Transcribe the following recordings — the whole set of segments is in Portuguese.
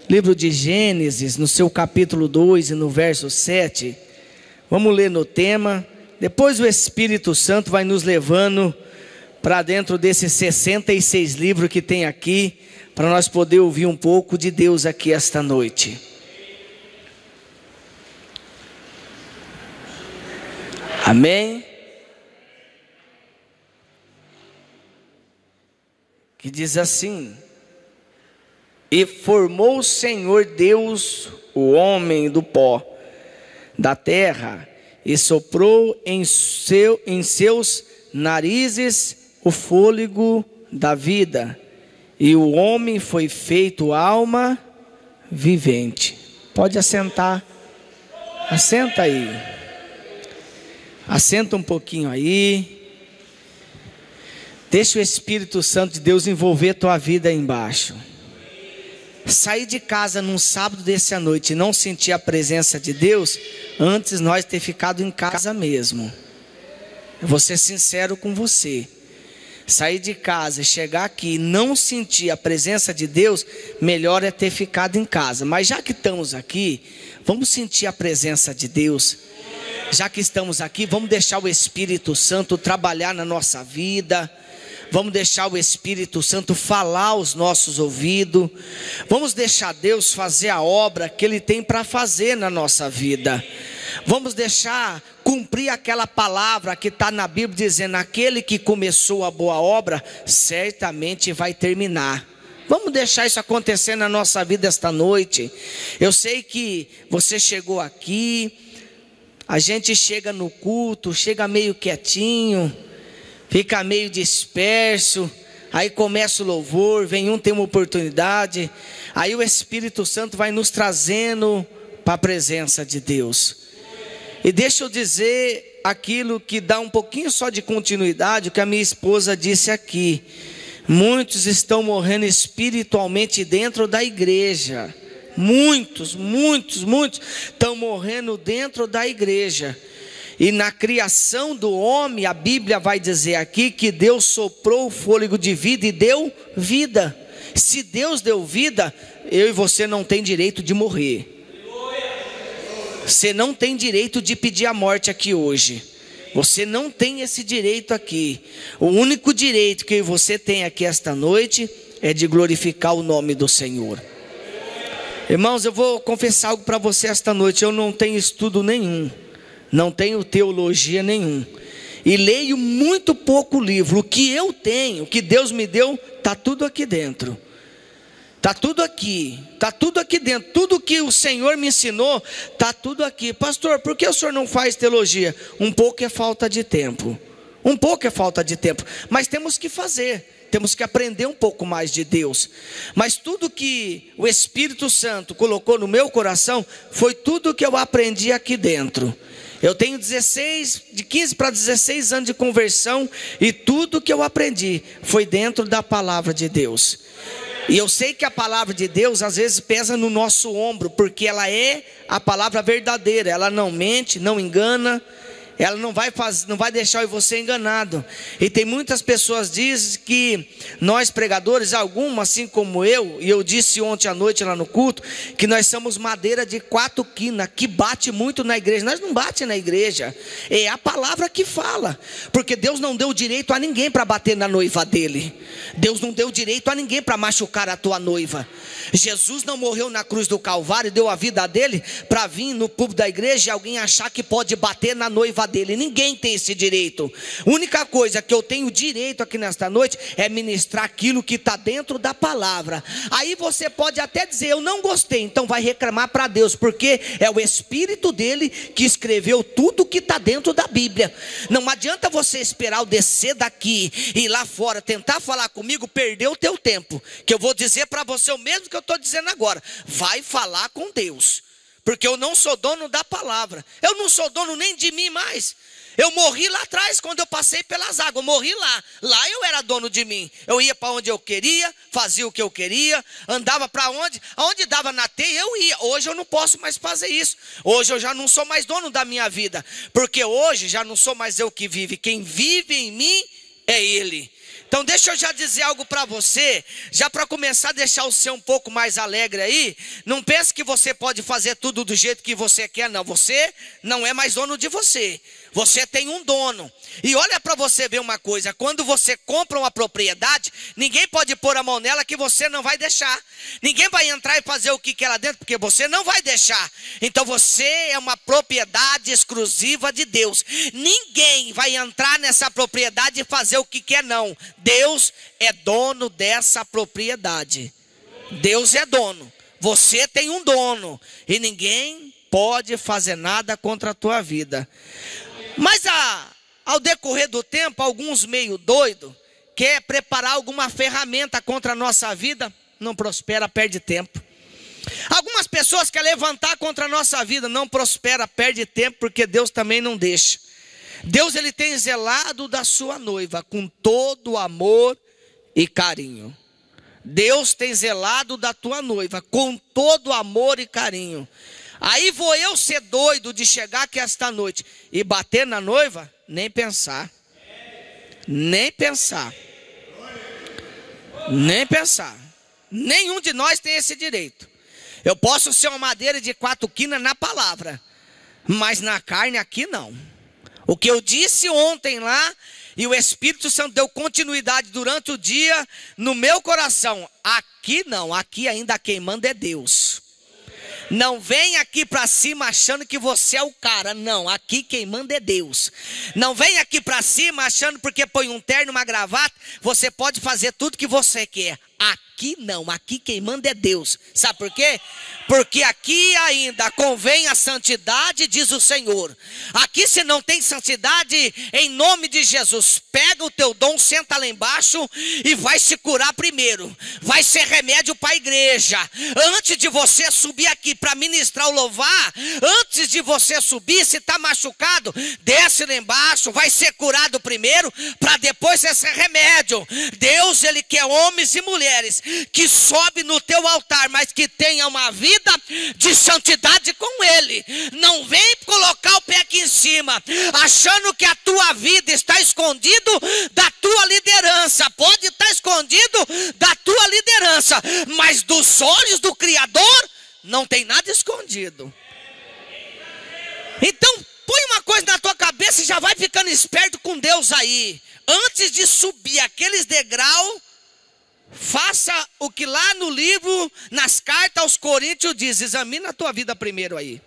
livro de Gênesis, no seu capítulo 2 e no verso 7. Vamos ler no tema. Depois o Espírito Santo vai nos levando para dentro desses 66 livros que tem aqui, para nós poder ouvir um pouco de Deus aqui esta noite. Amém? Que diz assim: e formou o Senhor Deus o homem do pó da terra, e soprou em seus narizes o fôlego da vida, e o homem foi feito alma vivente. Pode assentar. Assenta aí. Assenta um pouquinho aí. Deixa o Espírito Santo de Deus envolver tua vida aí embaixo. Sair de casa num sábado desse à noite e não sentir a presença de Deus, antes nós ter ficado em casa mesmo. Eu vou ser sincero com você. Sair de casa e chegar aqui e não sentir a presença de Deus, melhor é ter ficado em casa. Mas já que estamos aqui, vamos sentir a presença de Deus. Já que estamos aqui, vamos deixar o Espírito Santo trabalhar na nossa vida. Vamos deixar o Espírito Santo falar aos nossos ouvidos. Vamos deixar Deus fazer a obra que Ele tem para fazer na nossa vida. Vamos deixar cumprir aquela palavra que está na Bíblia dizendo: aquele que começou a boa obra, certamente vai terminar. Vamos deixar isso acontecer na nossa vida esta noite. Eu sei que você chegou aqui, a gente chega no culto, chega meio quietinho, fica meio disperso, aí começa o louvor, vem um, tem uma oportunidade, aí o Espírito Santo vai nos trazendo para a presença de Deus. E deixa eu dizer aquilo que dá um pouquinho só de continuidade, o que a minha esposa disse aqui: muitos estão morrendo espiritualmente dentro da igreja. Muitos estão morrendo dentro da igreja. E na criação do homem, a Bíblia vai dizer aqui que Deus soprou o fôlego de vida e deu vida. Se Deus deu vida, eu e você não tem direito de morrer. Você não tem direito de pedir a morte aqui hoje. Você não tem esse direito aqui. O único direito que você tem aqui esta noite é de glorificar o nome do Senhor. Irmãos, eu vou confessar algo para você esta noite. Eu não tenho estudo nenhum, não tenho teologia nenhum, e leio muito pouco livro. O que eu tenho, o que Deus me deu, está tudo aqui dentro. Está tudo aqui dentro. Tudo que o Senhor me ensinou, está tudo aqui. Pastor, por que o senhor não faz teologia? Um pouco é falta de tempo. Mas temos que fazer. Temos que aprender um pouco mais de Deus. Mas tudo que o Espírito Santo colocou no meu coração, foi tudo que eu aprendi aqui dentro. Eu tenho de 15 para 16 anos de conversão, e tudo que eu aprendi foi dentro da palavra de Deus. E eu sei que a palavra de Deus às vezes pesa no nosso ombro, porque ela é a palavra verdadeira. Ela não mente, não engana. Ela não vai deixar eu e você enganado. E tem muitas pessoas que dizem que nós pregadores, algumas assim como eu, e eu disse ontem à noite lá no culto, que nós somos madeira de 4 quinas, que bate muito na igreja. Nós não bate na igreja, é a palavra que fala. Porque Deus não deu direito a ninguém para bater na noiva dele. Deus não deu direito a ninguém para machucar a tua noiva. Jesus não morreu na cruz do Calvário e deu a vida dele para vir no púlpito da igreja e alguém achar que pode bater na noiva dele. Ninguém tem esse direito. A única coisa que eu tenho direito aqui nesta noite é ministrar aquilo que está dentro da palavra. Aí você pode até dizer: eu não gostei, então vai reclamar para Deus, porque é o Espírito dele que escreveu tudo que está dentro da Bíblia. Não adianta você esperar eu descer daqui e ir lá fora tentar falar comigo, perder o teu tempo. Que eu vou dizer para você o mesmo que eu estou dizendo agora: vai falar com Deus. Porque eu não sou dono da palavra. Eu não sou dono nem de mim mais. Eu morri lá atrás, quando eu passei pelas águas. Eu morri lá. Lá eu era dono de mim. Eu ia para onde eu queria, fazia o que eu queria, andava para onde? Aonde dava na teia, eu ia. Hoje eu não posso mais fazer isso. Hoje eu já não sou mais dono da minha vida. Porque hoje já não sou mais eu que vive. Quem vive em mim é Ele. Então deixa eu já dizer algo para você, já para começar a deixar o seu um pouco mais alegre aí. Não pense que você pode fazer tudo do jeito que você quer, não. Você não é mais dono de você. Você tem um dono. E olha para você ver uma coisa, quando você compra uma propriedade, ninguém pode pôr a mão nela que você não vai deixar. Ninguém vai entrar e fazer o que quer lá dentro, porque você não vai deixar. Então você é uma propriedade exclusiva de Deus. Ninguém vai entrar nessa propriedade e fazer o que quer, não. Deus é dono dessa propriedade. Deus é dono. Você tem um dono. E ninguém pode fazer nada contra a tua vida. Mas ao decorrer do tempo, alguns meio doidos quer preparar alguma ferramenta contra a nossa vida, não prospera, perde tempo. Algumas pessoas querem levantar contra a nossa vida, não prospera, perde tempo, porque Deus também não deixa. Deus, ele tem zelado da sua noiva com todo amor e carinho. Deus tem zelado da tua noiva com todo amor e carinho. Aí vou eu ser doido de chegar aqui esta noite e bater na noiva? Nem pensar. Nem pensar. Nem pensar. Nenhum de nós tem esse direito. Eu posso ser uma madeira de 4 quinas na palavra, mas na carne aqui não. O que eu disse ontem lá, e o Espírito Santo deu continuidade durante o dia no meu coração. Aqui não, aqui ainda quem manda é Deus. Não vem aqui para cima achando que você é o cara. Não, aqui quem manda é Deus. Não vem aqui para cima achando porque põe um terno, uma gravata, você pode fazer tudo que você quer. Aqui não, aqui quem manda é Deus. Sabe por quê? Porque aqui ainda convém a santidade, diz o Senhor. Aqui se não tem santidade, em nome de Jesus, pega o teu dom, senta lá embaixo e vai se curar primeiro. Vai ser remédio para a igreja. Antes de você subir aqui para ministrar o louvar, antes de você subir, se está machucado, desce lá embaixo, vai ser curado primeiro, para depois ser remédio. Deus, ele quer homens e mulheres que sobe no teu altar, mas que tenha uma vida de santidade com ele. Não vem colocar o pé aqui em cima achando que a tua vida está escondido da tua liderança. Pode estar escondido da tua liderança, mas dos olhos do Criador não tem nada escondido. Então põe uma coisa na tua cabeça e já vai ficando esperto com Deus aí. Antes de subir aqueles degraus, faça o que lá no livro, nas cartas aos Coríntios diz. Examina a tua vida primeiro aí.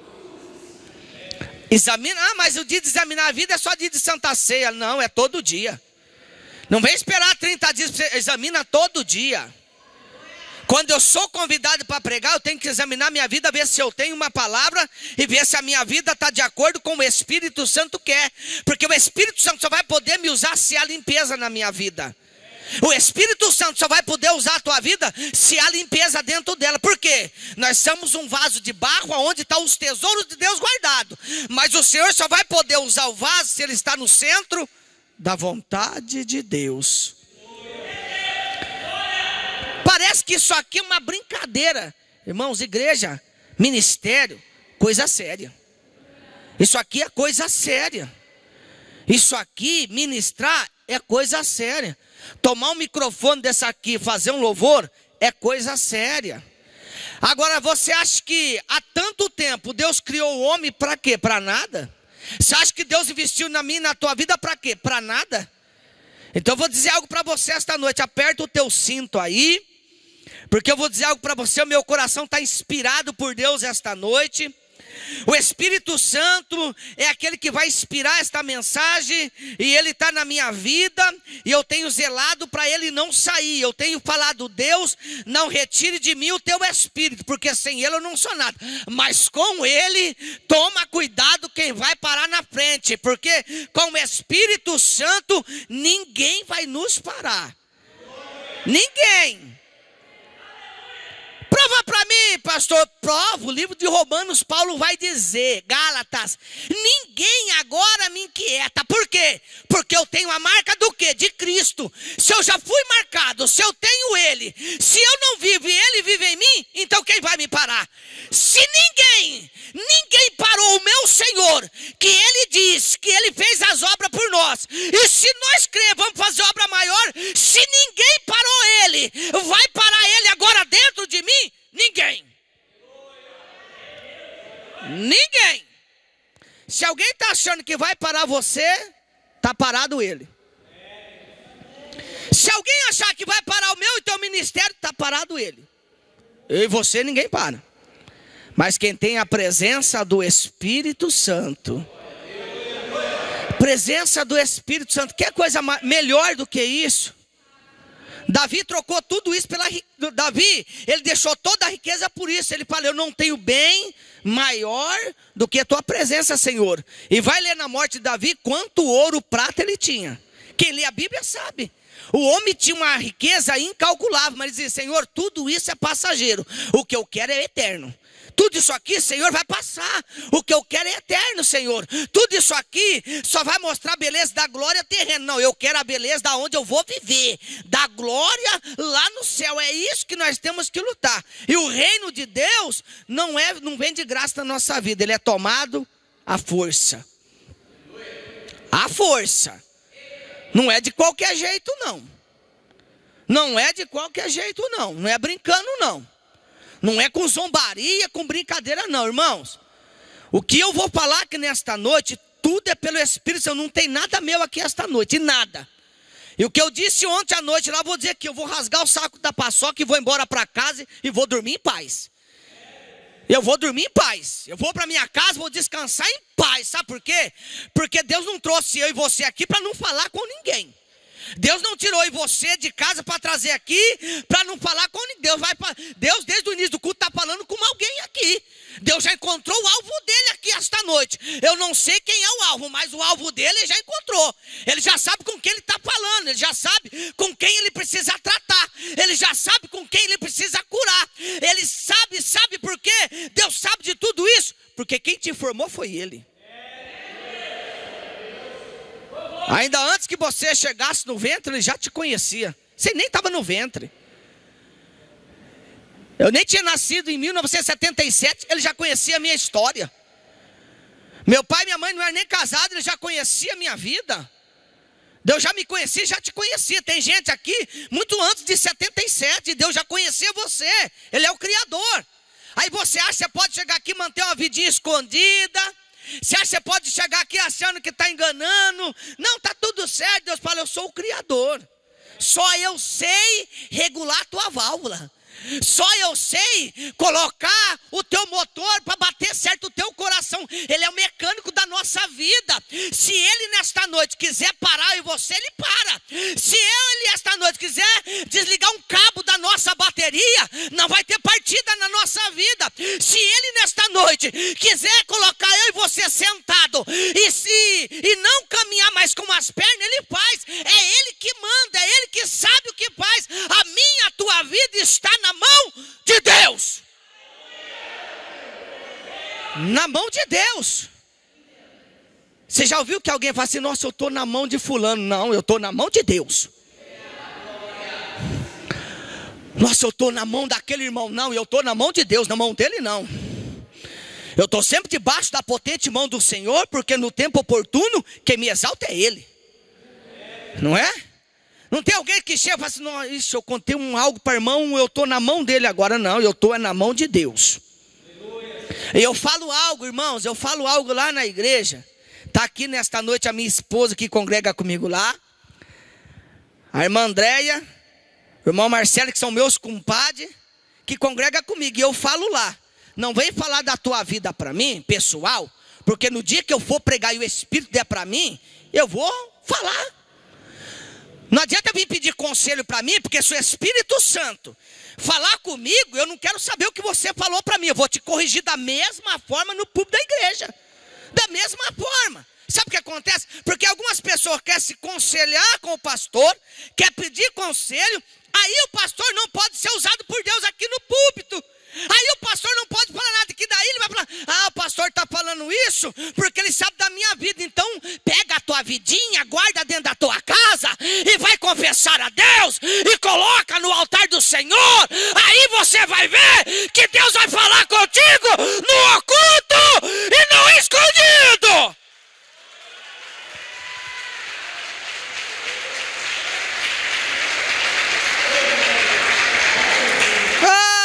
Examina, mas o dia de examinar a vida é só dia de Santa Ceia. Não, é todo dia. Não vem esperar 30 dias, examina todo dia. Quando eu sou convidado para pregar, eu tenho que examinar minha vida, ver se eu tenho uma palavra e ver se a minha vida está de acordo com o Espírito Santo quer. Porque o Espírito Santo só vai poder me usar se há limpeza na minha vida. O Espírito Santo só vai poder usar a tua vida se há limpeza dentro dela. Por quê? Nós somos um vaso de barro onde estão os tesouros de Deus guardados. Mas o Senhor só vai poder usar o vaso se ele está no centro da vontade de Deus. Parece que isso aqui é uma brincadeira. Irmãos, igreja, ministério, coisa séria. Isso aqui é coisa séria. Isso aqui, ministrar, é coisa séria. Tomar um microfone dessa aqui, fazer um louvor, é coisa séria. Agora, você acha que há tanto tempo Deus criou o homem para quê? Para nada? Você acha que Deus investiu na minha e na tua vida para quê? Para nada? Então eu vou dizer algo para você esta noite. Aperta o teu cinto aí, porque eu vou dizer algo para você. O meu coração está inspirado por Deus esta noite. O Espírito Santo é aquele que vai inspirar esta mensagem, e ele está na minha vida, e eu tenho zelado para ele não sair. Eu tenho falado: Deus, não retire de mim o teu Espírito, porque sem ele eu não sou nada, mas com ele, toma cuidado quem vai parar na frente, porque com o Espírito Santo ninguém vai nos parar. Ninguém. Prova para mim, pastor. Prova. O livro de Romanos, Paulo vai dizer, Gálatas: ninguém agora me inquieta. Por quê? Porque eu tenho a marca do quê? De Cristo. Se eu já fui marcado, se eu tenho ele, se eu não vivo e ele vive em mim, então quem vai me parar? Se ninguém parou o meu Senhor, que ele diz que ele fez as obras por nós, e se nós cremos, vamos fazer obra maior, Se alguém está achando que vai parar você, está parado ele. Se alguém achar que vai parar o meu e teu ministério, está parado ele. Eu e você ninguém para. Mas quem tem a presença do Espírito Santo, presença do Espírito Santo, quer coisa melhor do que isso? Davi trocou tudo isso pela Davi, ele deixou toda a riqueza por isso. Ele falou: eu não tenho bem maior do que a tua presença, Senhor. E vai ler na morte de Davi quanto ouro, prata ele tinha. Quem lê a Bíblia sabe. O homem tinha uma riqueza incalculável, mas ele dizia: Senhor, tudo isso é passageiro, o que eu quero é eterno. Tudo isso aqui, Senhor, vai passar. O que eu quero é eterno, Senhor. Tudo isso aqui só vai mostrar a beleza da glória terrena. Não, eu quero a beleza da onde eu vou viver, da glória lá no céu. É isso que nós temos que lutar. E o reino de Deus não vem de graça na nossa vida. Ele é tomado à força. À força. Não é de qualquer jeito, não. Não é de qualquer jeito, não. Não é brincando, não. Não é com zombaria, com brincadeira, não, irmãos. O que eu vou falar aqui nesta noite, tudo é pelo Espírito Santo. Não tem nada meu aqui esta noite, nada. E o que eu disse ontem à noite lá, vou dizer aqui: eu vou rasgar o saco da paçoca e vou embora para casa e vou dormir em paz. Eu vou dormir em paz. Eu vou para minha casa, vou descansar em paz. Sabe por quê? Porque Deus não trouxe eu e você aqui para não falar com ninguém. Deus não tirou eu e você de casa para trazer aqui para não falar com ninguém. Deus desde o início do culto está falando com alguém aqui. Deus já encontrou o alvo dele aqui esta noite. Eu não sei quem é o alvo, mas o alvo dele ele já encontrou. Ele já sabe com quem ele está falando. Ele já sabe com quem ele precisa tratar. Ele já sabe com quem ele precisa curar. Ele sabe por quê? Deus sabe de tudo isso, porque quem te formou foi ele. Ainda antes que você chegasse no ventre, ele já te conhecia. Você nem estava no ventre. Eu nem tinha nascido em 1977, ele já conhecia a minha história. Meu pai e minha mãe não eram nem casados, ele já conhecia a minha vida. Deus já me conhecia, já te conhecia. Tem gente aqui, muito antes de 77, Deus já conhecia você. Ele é o Criador. Aí você acha que você pode chegar aqui e manter uma vidinha escondida. Você acha que você pode chegar aqui achando que está enganando? Não, está tudo certo. Deus fala: eu sou o Criador. Só eu sei regular a tua válvula. Só eu sei colocar o teu motor para bater certo o teu coração. Ele é o mecânico da nossa vida. Se ele nesta noite quiser parar e você, ele para. Se ele esta noite quiser desligar um cabo da nossa bateria, não vai ter partida na nossa vida. Se ele nesta noite quiser colocar eu e você sentado e não caminhar mais com as pernas, ele faz. É ele que manda, é ele que sabe o que faz. A minha, a tua vida está na mão de Deus. Na mão de Deus. Você já ouviu que alguém fala assim: nossa, eu estou na mão de fulano? Não, eu estou na mão de Deus. Nossa, eu estou na mão daquele irmão. Não, eu estou na mão de Deus, na mão dele não. Eu estou sempre debaixo da potente mão do Senhor, porque no tempo oportuno quem me exalta é Ele. Não é? Não tem alguém que chega e fala assim: não, isso, eu contei algo para o irmão, eu estou na mão dele agora. Não, eu estou na mão de Deus. E eu falo algo, irmãos, eu falo algo lá na igreja. Está aqui nesta noite a minha esposa que congrega comigo lá, a irmã Andréia, o irmão Marcelo, que são meus compadres, que congrega comigo. E eu falo lá: não vem falar da tua vida para mim, pessoal, porque no dia que eu for pregar e o Espírito der para mim, eu vou falar. Não adianta vir pedir conselho para mim, porque se o Espírito Santo falar comigo, eu não quero saber o que você falou para mim. Eu vou te corrigir da mesma forma no púlpito da igreja. Da mesma forma. Sabe o que acontece? Porque algumas pessoas querem se conselhar com o pastor, quer pedir conselho, aí o pastor não pode ser usado por Deus aqui no púlpito. Aí o pastor não pode falar nada, que daí ele vai falar: ah, o pastor está falando isso porque ele sabe da minha vida. Então pega a tua vidinha, guarda dentro da tua casa e vai confessar a Deus e coloca no altar do Senhor. Aí você vai ver que Deus vai falar contigo no oculto e no escondido.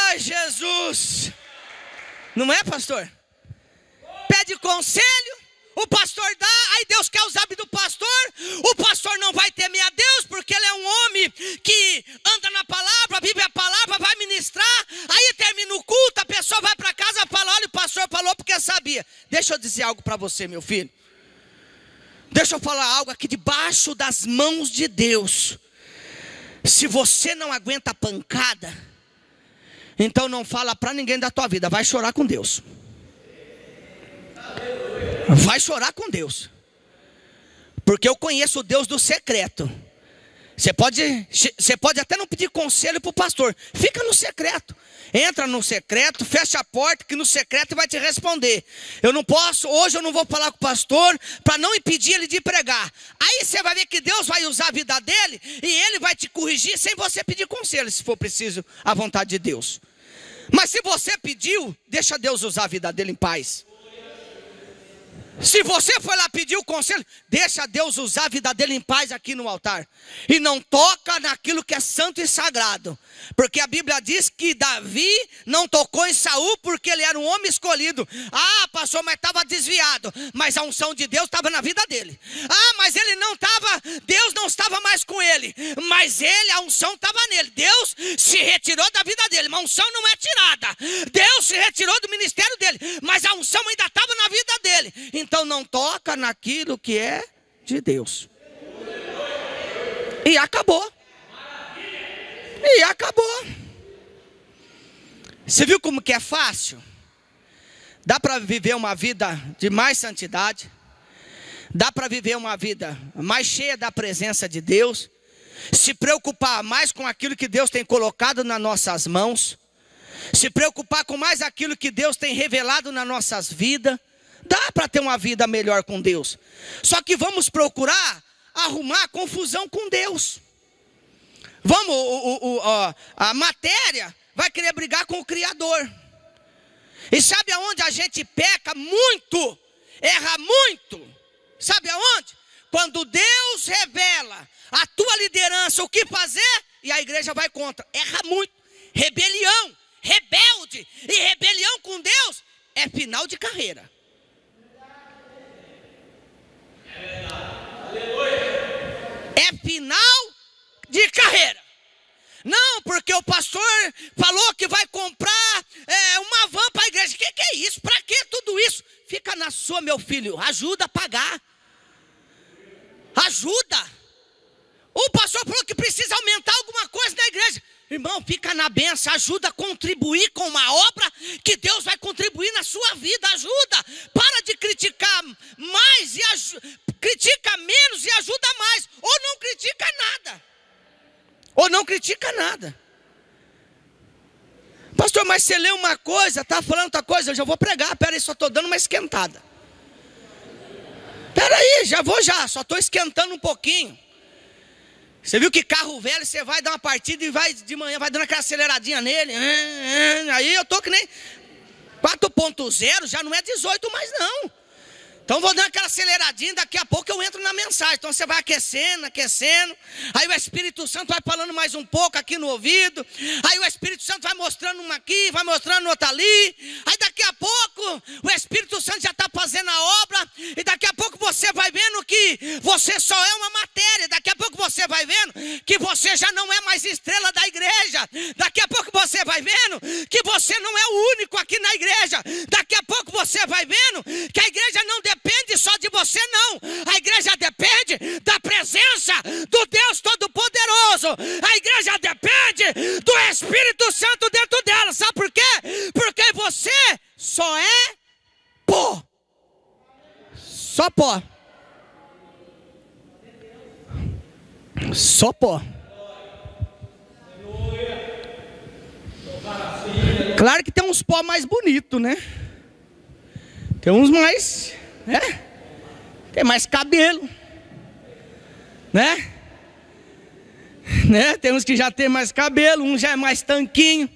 Jesus, não é, pastor? Pede conselho, o pastor dá, aí Deus quer usar a vida do pastor. O pastor não vai temer a Deus, porque ele é um homem que anda na palavra, vive a palavra, vai ministrar. Aí termina o culto, a pessoa vai para casa e fala: olha, o pastor falou porque sabia. Deixa eu dizer algo para você, meu filho. Deixa eu falar algo aqui. Debaixo das mãos de Deus, se você não aguenta a pancada, então não fala para ninguém da tua vida. Vai chorar com Deus. Vai chorar com Deus. Porque eu conheço o Deus do secreto. Você pode até não pedir conselho para o pastor. Fica no secreto. Entra no secreto, fecha a porta, que no secreto vai te responder. Hoje eu não vou falar com o pastor para não impedir ele de pregar. Aí você vai ver que Deus vai usar a vida dele e ele vai te corrigir sem você pedir conselho, se for preciso, à vontade de Deus. Mas se você pediu, deixa Deus usar a vida dele em paz. Se você foi lá pedir o conselho, deixa Deus usar a vida dele em paz aqui no altar. E não toca naquilo que é santo e sagrado. Porque a Bíblia diz que Davi não tocou em Saul porque ele era um homem escolhido. Ah, pastor, mas estava desviado. Mas a unção de Deus estava na vida dele. Ah, mas ele não estava, Deus não estava mais com ele. Mas a unção estava nele. Deus se retirou da vida dele, mas a unção não é tirada. Deus se retirou do ministério dele, mas a unção ainda estava na vida dele. Então não toca naquilo que é de Deus. E acabou. E acabou. Você viu como que é fácil? Dá para viver uma vida de mais santidade. Dá para viver uma vida mais cheia da presença de Deus. Se preocupar mais com aquilo que Deus tem colocado nas nossas mãos. Se preocupar com mais aquilo que Deus tem revelado nas nossas vidas. Dá para ter uma vida melhor com Deus. Só que vamos procurar arrumar confusão com Deus. A matéria vai querer brigar com o Criador. E sabe aonde a gente peca muito? Erra muito. Sabe aonde? Quando Deus revela a tua liderança o que fazer e a igreja vai contra. Erra muito. Rebelião, rebelde. E rebelião com Deus é final de carreira. É final de carreira. Não, porque o pastor falou que vai comprar uma van para a igreja. Que é isso? Para que tudo isso? Fica na sua, meu filho. Ajuda a pagar. Ajuda. O pastor falou que precisa aumentar alguma coisa na igreja. Irmão, fica na bênção, ajuda a contribuir com uma obra que Deus vai contribuir na sua vida, ajuda. Para de criticar mais e critica menos e ajuda mais. Ou não critica nada. Ou não critica nada. Pastor, mas você lê uma coisa, está falando outra coisa, eu já vou pregar. Peraí, só estou dando uma esquentada. Peraí, só estou esquentando um pouquinho. Você viu que carro velho, você vai dar uma partida e vai de manhã, vai dando aquela aceleradinha nele. Aí eu tô que nem 4.0, já não é 18 mais não. Então vou dando aquela aceleradinha, daqui a pouco eu entro na mensagem. Então você vai aquecendo. Aí o Espírito Santo vai falando mais um pouco aqui no ouvido. Aí o Espírito Santo vai mostrando uma aqui, vai mostrando outra ali. Aí daqui a pouco o Espírito Santo já está fazendo a obra. E daqui a pouco você vai vendo que você só é uma matéria. Daqui a pouco você vai vendo que você já não é mais estrela da igreja. Daqui a pouco você vai vendo que você não é o único aqui na igreja. Daqui a pouco você vai vendo que a igreja não depende só de você não. A igreja depende da presença do Deus Todo-Poderoso. A igreja depende do Espírito Santo dentro dela. Sabe por quê? Porque você só é pó. Só pó. Só pó. Claro que tem uns pó mais bonitos, né? Tem uns mais, tem mais cabelo, né? Tem uns que já tem mais cabelo, um já é mais tanquinho.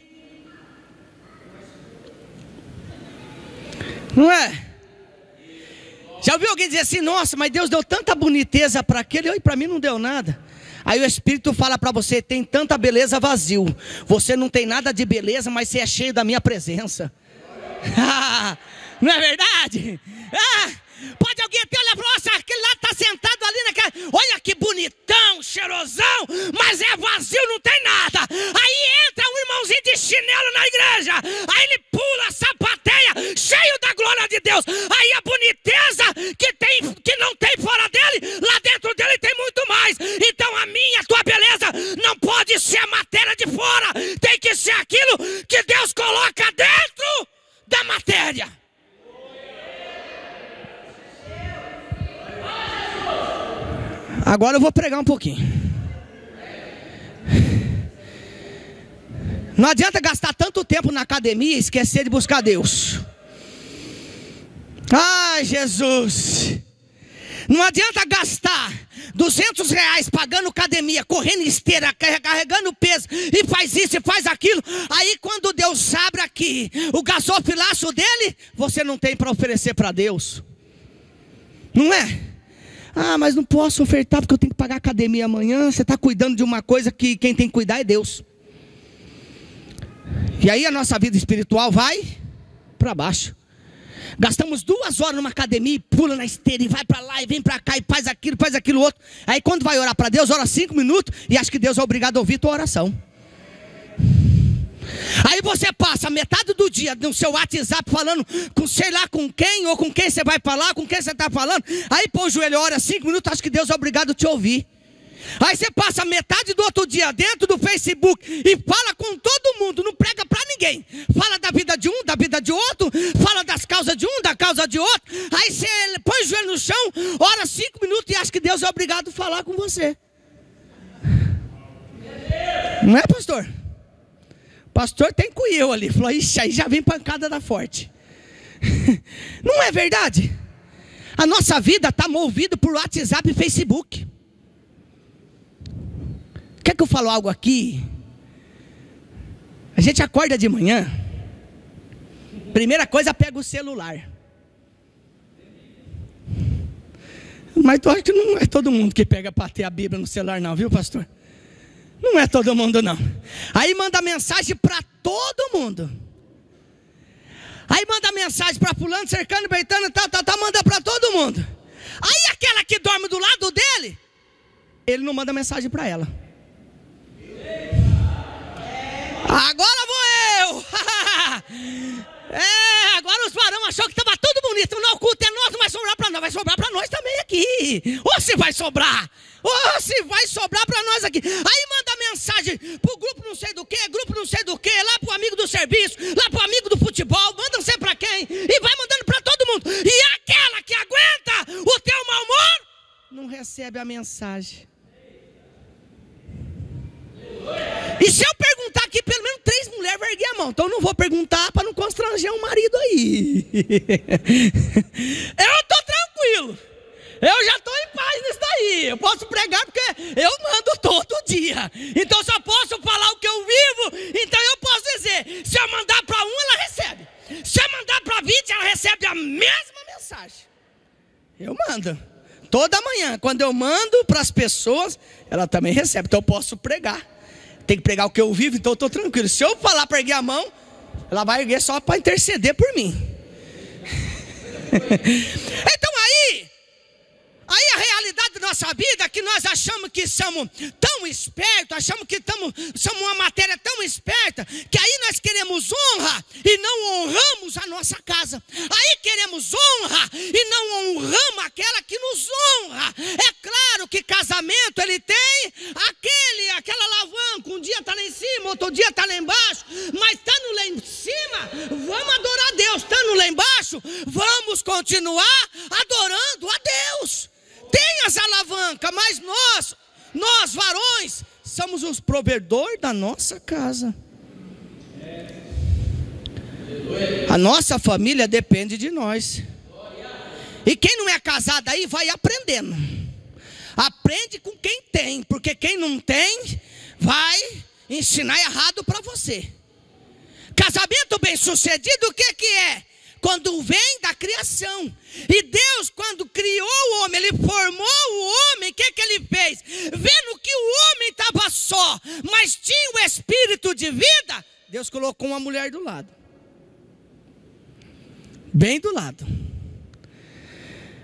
Não é? Já ouviu alguém dizer assim: nossa, mas Deus deu tanta boniteza para aquele e para mim não deu nada. Aí o Espírito fala para você: tem tanta beleza vazio. Você não tem nada de beleza, mas você é cheio da minha presença. Não é verdade? Pode alguém até olhar e falar, nossa, aquele lá está sentado ali naquela, olha que bonitão, cheirosão, mas é vazio, não tem nada. Aí entra um irmãozinho de chinelo na igreja, aí ele pula, sapateia, cheio da glória de Deus. Aí a boniteza que não tem fora dele, lá dentro dele tem muito mais. Então a minha, a tua beleza não pode ser a matéria de fora, tem que ser aquilo que Deus coloca dentro da matéria. Agora eu vou pregar um pouquinho. Não adianta gastar tanto tempo na academia e esquecer de buscar Deus. Ai, Jesus. Não adianta gastar R$200 pagando academia, correndo esteira, carregando peso, e faz isso e faz aquilo. Aí quando Deus abre aqui o gasofilaço dele, você não tem para oferecer para Deus. Não é? Ah, mas não posso ofertar porque eu tenho que pagar academia amanhã. Você está cuidando de uma coisa que quem tem que cuidar é Deus. E aí a nossa vida espiritual vai para baixo. Gastamos 2 horas numa academia e pula na esteira e vai para lá e vem para cá e faz aquilo outro. Aí quando vai orar para Deus, ora 5 minutos e acha que Deus é obrigado a ouvir tua oração. Aí você passa metade do dia no seu WhatsApp falando com sei lá com quem, ou com quem você vai falar, com quem você está falando. Aí põe o joelho, ora 5 minutos, acha que Deus é obrigado a te ouvir. Aí você passa metade do outro dia dentro do Facebook e fala com todo mundo, não prega para ninguém. Fala da vida de um, da vida de outro, fala das causas de um, da causa de outro. Aí você põe o joelho no chão, ora 5 minutos e acha que Deus é obrigado a falar com você. Não é, pastor? Pastor tem cuiu ali. Falou, ixi, aí já vem pancada da forte. Não é verdade? A nossa vida está movida por WhatsApp e Facebook. Quer que eu falo algo aqui? A gente acorda de manhã, primeira coisa, pega o celular. Mas eu acho que não é todo mundo que pega para ter a Bíblia no celular não, viu, pastor? Não é todo mundo não. Aí manda mensagem para todo mundo. Aí manda mensagem para fulano, cercano, beitano, tal, manda para todo mundo. Aí aquela que dorme do lado dele, ele não manda mensagem para ela. Agora vou eu. Agora os varão achou que estava tudo bonito. Não, o culto é nosso, não vai sobrar para nós. Vai sobrar para nós também aqui. Ou se vai sobrar. Ou se vai sobrar para nós aqui. Aí manda mensagem pro grupo não sei do que, grupo não sei do que, lá pro amigo do serviço, lá pro amigo do futebol, manda não sei para quem, e vai mandando para todo mundo. E aquela que aguenta o teu mau humor não recebe a mensagem. E se eu perguntar aqui, pelo menos 3 mulheres vão erguer a mão. Então eu não vou perguntar para não constranger um marido aí. Eu estou tranquilo. Eu já estou em paz nisso daí. Eu posso pregar porque eu mando todo dia. Então só posso falar o que eu vivo. Então eu posso dizer, se eu mandar para um, ela recebe. Se eu mandar para 20, ela recebe a mesma mensagem. Eu mando. Toda manhã, quando eu mando para as pessoas, ela também recebe. Então eu posso pregar. Tem que pregar o que eu vivo, então eu estou tranquilo. Se eu falar para erguer a mão, ela vai erguer só para interceder por mim. Então aí a realidade da nossa vida é que nós achamos que somos tão espertos, achamos que somos uma matéria tão esperta, que aí nós queremos honra e não honramos a nossa casa. Aí queremos honra e não honramos aquela que nos honra. É claro que casamento ele tem aquela alavanca, um dia está lá em cima, outro dia está lá embaixo, mas estando lá em cima, vamos adorar a Deus, estando lá embaixo, vamos continuar adorando a Deus. Tem as alavancas, mas nós varões, somos os provedores da nossa casa. A nossa família depende de nós. E quem não é casado aí vai aprendendo. Aprende com quem tem, porque quem não tem vai ensinar errado para você. Casamento bem sucedido, o que é? Quando vem da criação. E Deus, quando criou o homem, Ele formou o homem, o que Ele fez? Vendo que o homem estava só, mas tinha o espírito de vida, Deus colocou uma mulher do lado. Bem do lado.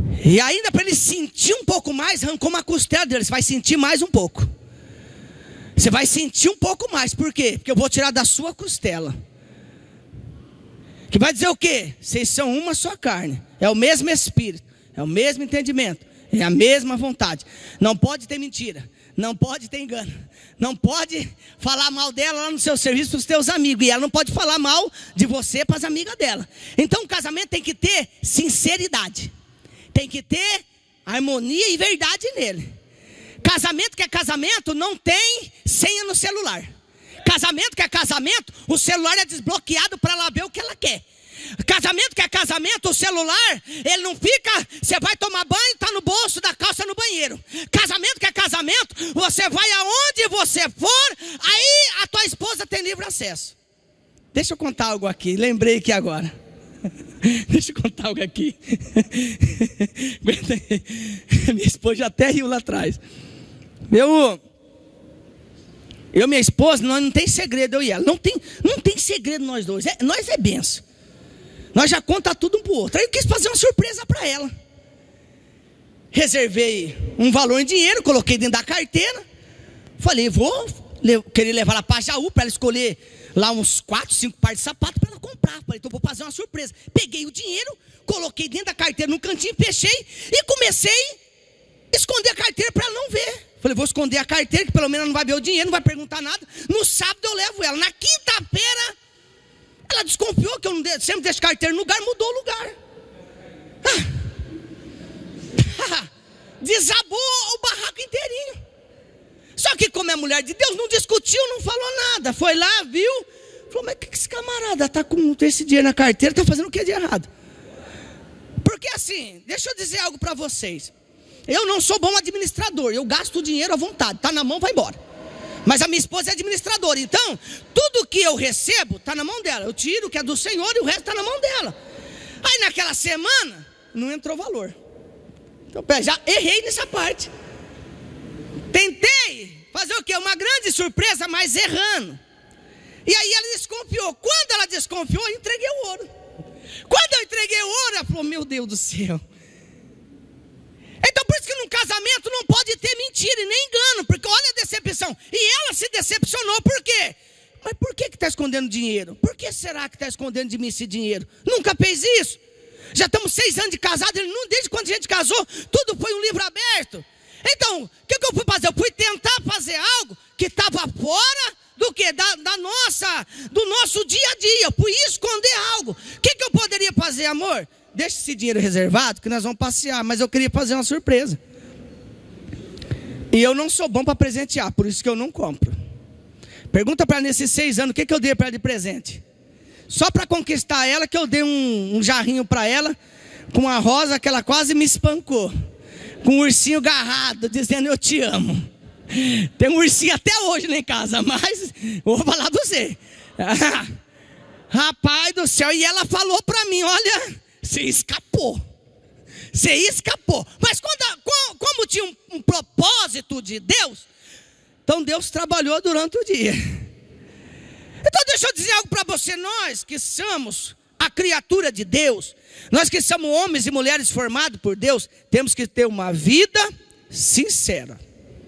E ainda para ele sentir um pouco mais, arrancou uma costela dele. Você vai sentir mais um pouco. Você vai sentir um pouco mais. Por quê? Porque eu vou tirar da sua costela. Que vai dizer o quê? Vocês são uma só carne. É o mesmo espírito. É o mesmo entendimento. É a mesma vontade. Não pode ter mentira. Não pode ter engano. Não pode falar mal dela lá no seu serviço para os teus amigos. E ela não pode falar mal de você para as amigas dela. Então o casamento tem que ter sinceridade. Tem que ter harmonia e verdade nele. Casamento que é casamento não tem senha no celular. Casamento que é casamento, o celular é desbloqueado para ela ver o que ela quer. Casamento que é casamento, o celular, ele não fica, você vai tomar banho, está no bolso da calça no banheiro. Casamento que é casamento, você vai aonde você for, aí a tua esposa tem livre acesso. Deixa eu contar algo aqui, lembrei aqui agora. Deixa eu contar algo aqui. Minha esposa já até riu lá atrás. Eu e minha esposa, nós não tem segredo, eu e ela. Não tem segredo nós dois. Nós é benção. Nós já conta tudo um pro outro. Aí eu quis fazer uma surpresa para ela. Reservei um valor em dinheiro, coloquei dentro da carteira. Falei, querer levar ela para Jaú, para ela escolher lá uns 4, 5 pares de sapato para ela comprar. Falei, então vou fazer uma surpresa. Peguei o dinheiro, coloquei dentro da carteira num cantinho, fechei e comecei a esconder a carteira para ela não ver. Falei, vou esconder a carteira, que pelo menos ela não vai ver o dinheiro, não vai perguntar nada. No sábado eu levo ela. Na quinta-feira, ela desconfiou que eu não sempre deixo carteira no lugar, mudou o lugar. Desabou o barraco inteirinho. Só que como é mulher de Deus, não discutiu, não falou nada. Foi lá, viu, falou, mas o que esse camarada está com esse dinheiro na carteira, está fazendo o que de errado? Porque assim, deixa eu dizer algo para vocês. Eu não sou bom administrador, eu gasto o dinheiro à vontade, está na mão, vai embora. Mas a minha esposa é administradora, então tudo que eu recebo está na mão dela. Eu tiro o que é do Senhor e o resto está na mão dela. Aí naquela semana não entrou valor. Então já errei nessa parte. Tentei fazer o quê? Uma grande surpresa, mas errando. E aí ela desconfiou. Quando ela desconfiou, eu entreguei o ouro. Quando eu entreguei o ouro, ela falou, meu Deus do céu. Então por isso que num casamento não pode ter mentira e nem engano, porque olha a decepção. E ela se decepcionou, por quê? Mas por que está escondendo dinheiro? Por que será que está escondendo de mim esse dinheiro? Nunca fez isso. Já estamos 6 anos de casado, desde quando a gente casou, tudo foi um livro aberto. Então, o que eu fui fazer? Eu fui tentar fazer algo que estava fora do que? Do nosso dia a dia. Eu fui esconder algo. O que eu poderia fazer, amor? Deixa esse dinheiro reservado que nós vamos passear. Mas eu queria fazer uma surpresa. E eu não sou bom para presentear, por isso que eu não compro. Pergunta para ela nesses 6 anos, o que eu dei para ela de presente? Só para conquistar ela que eu dei um jarrinho para ela, com uma rosa que ela quase me espancou. Com um ursinho agarrado, dizendo eu te amo. Tem um ursinho até hoje lá em casa, mas vou falar para você. Rapaz do céu, e ela falou para mim, olha, você escapou. Você escapou. Mas como tinha um propósito de Deus, então Deus trabalhou durante o dia. Então deixa eu dizer algo para você. Nós que somos a criatura de Deus, nós que somos homens e mulheres formados por Deus, temos que ter uma vida sincera,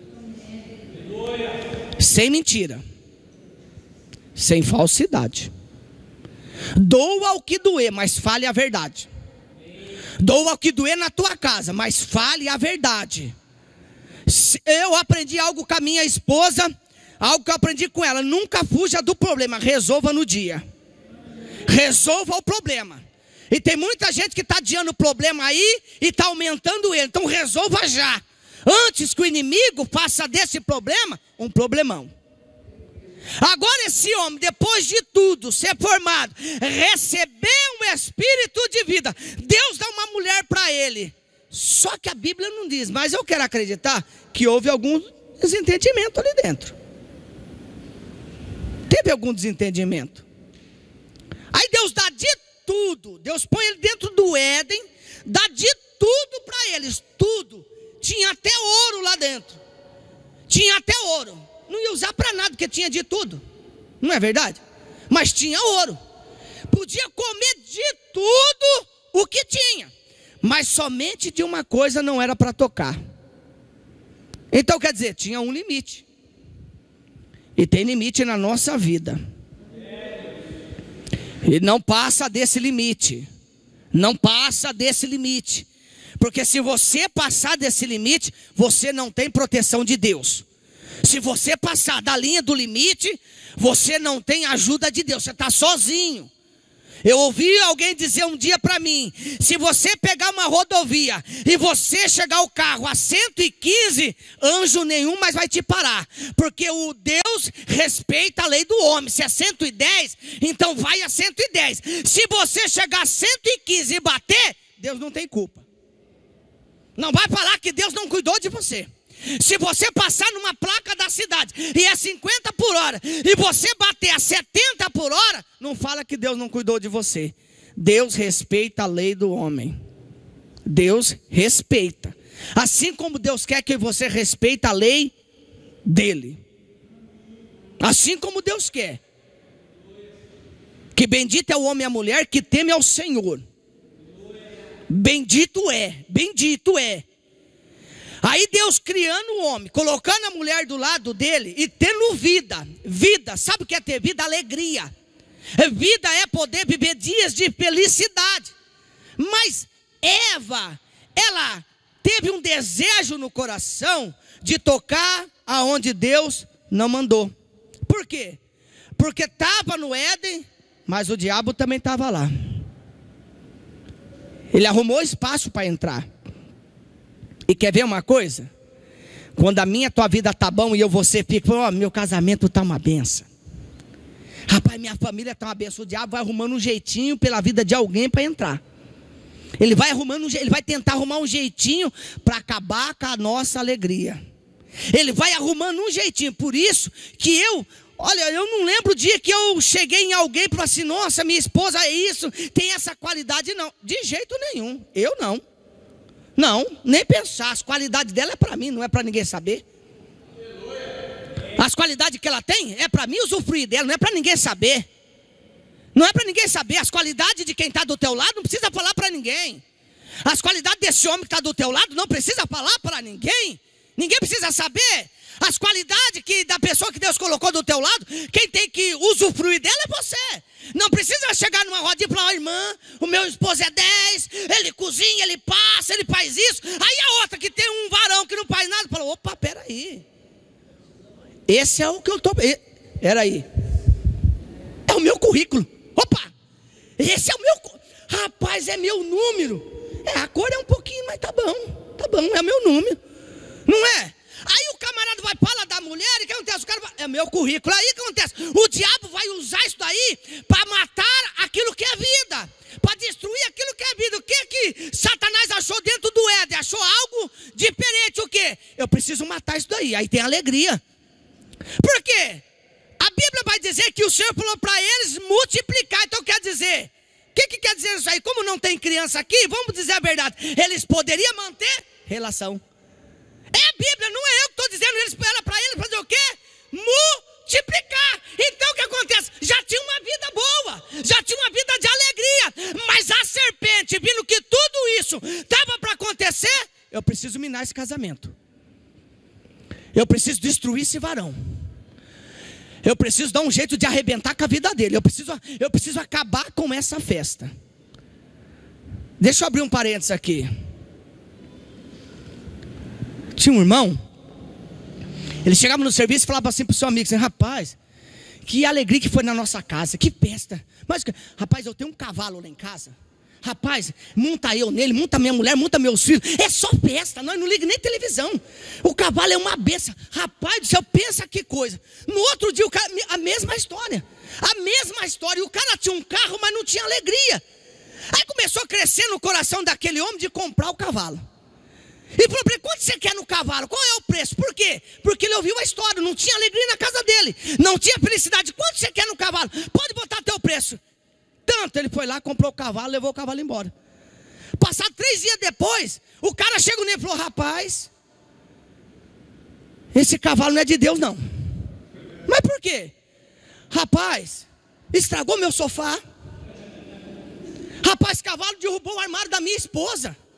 sem mentira, sem falsidade. Doa o que doer, mas fale a verdade. Doa o que doer na tua casa, mas fale a verdade. Eu aprendi algo com a minha esposa, algo que eu aprendi com ela: nunca fuja do problema, resolva no dia. Resolva o problema. E tem muita gente que está adiando o problema aí e está aumentando ele. Então resolva já, antes que o inimigo faça desse problema um problemão. Agora esse homem, depois de tudo ser formado, receber um espírito de vida, Deus dá uma mulher para ele. Só que a Bíblia não diz, mas eu quero acreditar que houve algum desentendimento ali dentro. Teve algum desentendimento. Aí Deus dá de tudo. Deus põe ele dentro do Éden, dá de tudo para eles. Tudo. Tinha até ouro lá dentro. Tinha até ouro. Não ia usar para nada, porque tinha de tudo. Não é verdade? Mas tinha ouro. Podia comer de tudo o que tinha. mas somente de uma coisa não era para tocar. Então quer dizer, tinha um limite. E tem limite na nossa vida. E não passa desse limite. Não passa desse limite. Porque se você passar desse limite, você não tem proteção de Deus. Se você passar da linha do limite, você não tem ajuda de Deus. Você está sozinho. Eu ouvi alguém dizer um dia para mim: se você pegar uma rodovia e você chegar o carro a 115, anjo nenhum mais vai te parar, porque o Deus respeita a lei do homem. Se é 110, então vai a 110. Se você chegar a 115 e bater, Deus não tem culpa. Não vai falar que Deus não cuidou de você. Se você passar numa placa da cidade e é 50 por hora e você bater a 70 por hora, não fala que Deus não cuidou de você. Deus respeita a lei do homem. Deus respeita. Assim como Deus quer que você respeite a lei dele. Assim como Deus quer. Que bendito é o homem e a mulher que teme ao Senhor. Bendito é, bendito é. Aí Deus criando o homem, colocando a mulher do lado dele e tendo vida. Vida, sabe o que é ter vida? Alegria. Vida é poder viver dias de felicidade. Mas Eva, ela teve um desejo no coração de tocar aonde Deus não mandou. Por quê? Porque estava no Éden, mas o diabo também estava lá. Ele arrumou espaço para entrar. E quer ver uma coisa? Quando a tua vida tá bom e você fica, ó, meu casamento tá uma benção. Rapaz, minha família tá uma benção. O diabo vai arrumando um jeitinho pela vida de alguém para entrar. Ele vai arrumando ele vai tentar arrumar um jeitinho para acabar com a nossa alegria. Ele vai arrumando um jeitinho. Por isso que eu não lembro o dia que eu cheguei em alguém e falei assim: nossa, minha esposa é isso, tem essa qualidade. Não, de jeito nenhum. Eu não. Não, nem pensar. As qualidades dela é para mim, não é para ninguém saber. As qualidades que ela tem é para mim usufruir dela, não é para ninguém saber. Não é para ninguém saber. As qualidades de quem está do teu lado não precisa falar para ninguém. As qualidades desse homem que está do teu lado não precisa falar para ninguém. Ninguém precisa saber. As qualidades da pessoa que Deus colocou do teu lado, quem tem que usufruir dela é você. Não precisa chegar numa rodinha e falar: ó, irmã, o meu esposo é 10, ele cozinha, ele passa, ele faz isso. Aí a outra que tem um varão que não faz nada, fala: opa, peraí. Esse é o que eu estou... Peraí. É o meu currículo. Opa, esse é o meu... Rapaz, é meu número. A cor é um pouquinho, mas tá bom, é meu número. Não é? Aí o camarada vai falar da mulher e o que acontece? O cara vai, é meu currículo. Aí o que acontece? O diabo vai usar isso daí para matar aquilo que é vida, para destruir aquilo que é vida. O que Satanás achou dentro do Éden? Achou algo diferente. O que? Eu preciso matar isso daí. Aí tem alegria. Por quê? A Bíblia vai dizer que o Senhor falou para eles multiplicar. Então quer dizer, o que quer dizer isso aí? Como não tem criança aqui, vamos dizer a verdade, eles poderiam manter relação. É a Bíblia, não é eu que estou dizendo. Era para eles fazer o quê? Multiplicar. Então o que acontece? Já tinha uma vida boa, já tinha uma vida de alegria. Mas a serpente, vindo que tudo isso estava para acontecer, eu preciso minar esse casamento. Eu preciso destruir esse varão. Eu preciso dar um jeito de arrebentar com a vida dele. Eu preciso acabar com essa festa. Deixa eu abrir um parênteses aqui. Tinha um irmão, ele chegava no serviço e falava assim para o seu amigo, assim: rapaz, que alegria que foi na nossa casa, que festa. Mas, rapaz, eu tenho um cavalo lá em casa. Rapaz, monta eu nele, monta minha mulher, monta meus filhos. É só festa, nós não ligamos nem televisão. O cavalo é uma benção. Rapaz do céu, pensa que coisa. No outro dia, o cara, a mesma história. E o cara tinha um carro, mas não tinha alegria. Aí começou a crescer no coração daquele homem de comprar o cavalo. E falou para ele: quanto você quer no cavalo? Qual é o preço? Por quê? Porque ele ouviu a história, não tinha alegria na casa dele, não tinha felicidade. Quanto você quer no cavalo? Pode botar teu preço. Tanto. Ele foi lá, comprou o cavalo, levou o cavalo embora. Passado 3 dias depois, o cara chegou nele e falou: rapaz, esse cavalo não é de Deus não. Mas por quê? Rapaz, estragou meu sofá. Rapaz, esse cavalo derrubou o armário da minha esposa.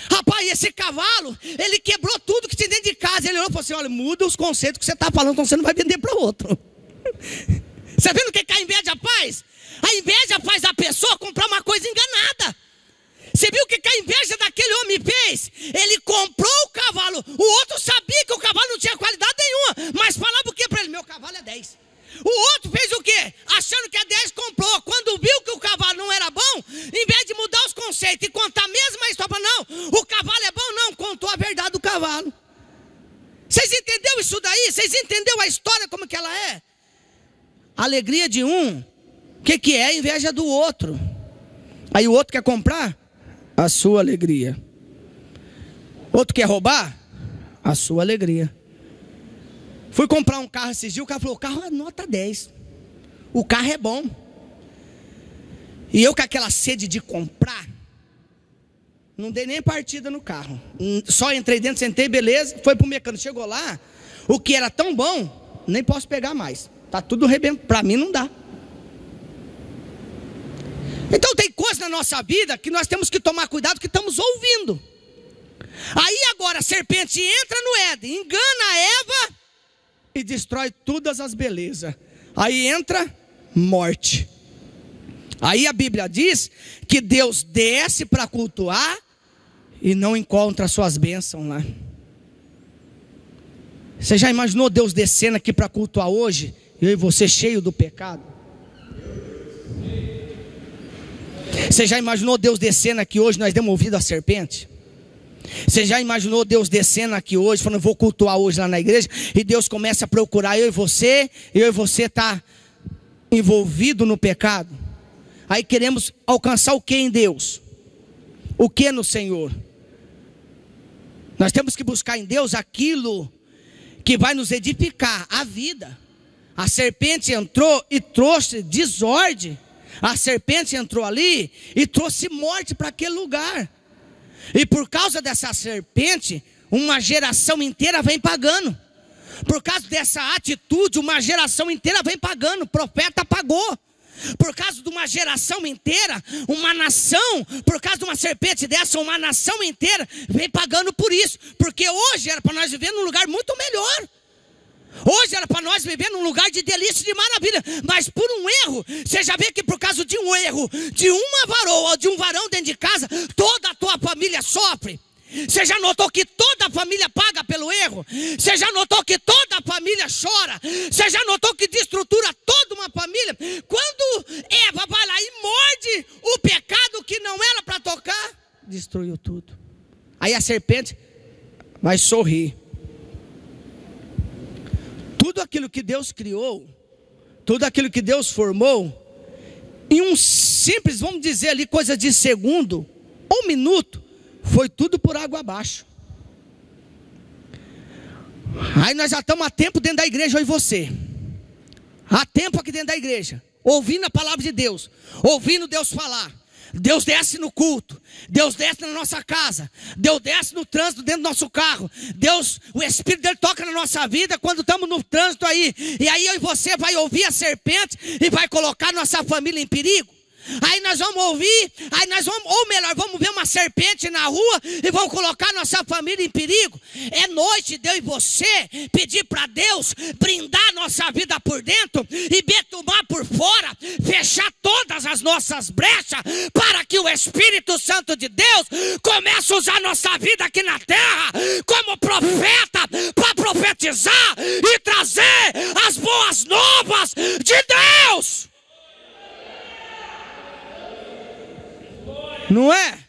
Rapaz, esse cavalo, ele quebrou tudo que tinha dentro de casa. Ele olhou e falou assim: olha, muda os conceitos que você está falando, então você não vai vender para outro. Você vendo o que a inveja faz? A inveja faz a pessoa comprar uma coisa enganada. Você viu o que a inveja daquele homem fez? Ele comprou o cavalo. O outro sabia que o cavalo não tinha qualidade nenhuma, mas falava o que para ele? Meu cavalo é 10. O outro fez o quê? Achando que é 10, comprou. Quando viu que o cavalo não era bom, em vez de mudar os conceitos e contar a mesma história, não, o cavalo é bom, não, contou a verdade do cavalo. Vocês entenderam isso daí? Vocês entenderam a história como que ela é? A alegria de um, o que é? A inveja do outro. Aí o outro quer comprar a sua alegria. Outro quer roubar a sua alegria. Fui comprar um carro esses dias, o cara falou: o carro é nota 10. O carro é bom. E eu com aquela sede de comprar, não dei nem partida no carro. Só entrei dentro, sentei, beleza. Foi pro mecânico, chegou lá, o que era tão bom, nem posso pegar mais. Tá tudo rebento, para mim não dá. Então tem coisas na nossa vida que nós temos que tomar cuidado, que estamos ouvindo. Aí agora a serpente entra no Éden, engana a Eva e destrói todas as belezas. Aí entra morte. Aí a Bíblia diz que Deus desce para cultuar e não encontra suas bênçãos lá. Você já imaginou Deus descendo aqui para cultuar hoje? Eu e você cheio do pecado? Você já imaginou Deus descendo aqui hoje, nós demos ouvido à serpente? Você já imaginou Deus descendo aqui hoje, falando: vou cultuar hoje lá na igreja, e Deus começa a procurar eu e você está envolvido no pecado? Aí queremos alcançar o que em Deus? O que no Senhor? Nós temos que buscar em Deus aquilo que vai nos edificar a vida. A serpente entrou e trouxe desordem. A serpente entrou ali e trouxe morte para aquele lugar. E por causa dessa serpente, uma geração inteira vem pagando. Por causa dessa atitude, uma geração inteira vem pagando. O profeta pagou. Por causa de uma geração inteira, uma nação, por causa de uma serpente dessa, uma nação inteira vem pagando por isso. Porque hoje era para nós viver num lugar muito melhor. Hoje era para nós viver num lugar de delícia e de maravilha. Mas por um erro, você já vê que por causa de um erro, de uma varoa ou de um varão dentro de casa, toda a tua família sofre. Você já notou que toda a família paga pelo erro? Você já notou que toda a família chora? Você já notou que destrutura toda uma família? Quando Eva vai lá e morde o pecado que não era para tocar, destruiu tudo. Aí a serpente vai sorrir. Tudo aquilo que Deus criou, tudo aquilo que Deus formou, em um simples, vamos dizer ali, coisa de segundo ou minuto, foi tudo por água abaixo. Aí nós já estamos há tempo dentro da igreja, eu e você. Há tempo aqui dentro da igreja, ouvindo a palavra de Deus, ouvindo Deus falar. Deus desce no culto, Deus desce na nossa casa, Deus desce no trânsito dentro do nosso carro. Deus, o Espírito dele toca na nossa vida quando estamos no trânsito aí. E aí eu e você vai ouvir a serpente e vai colocar nossa família em perigo. Aí nós vamos ouvir, aí nós vamos, ou melhor, vamos ver uma serpente na rua e vamos colocar nossa família em perigo. É noite de eu e você pedir para Deus brindar nossa vida por dentro e betumar por fora, fechar todas as nossas brechas, para que o Espírito Santo de Deus comece a usar nossa vida aqui na terra como profeta, para profetizar e trazer as boas novas de Deus. Não é?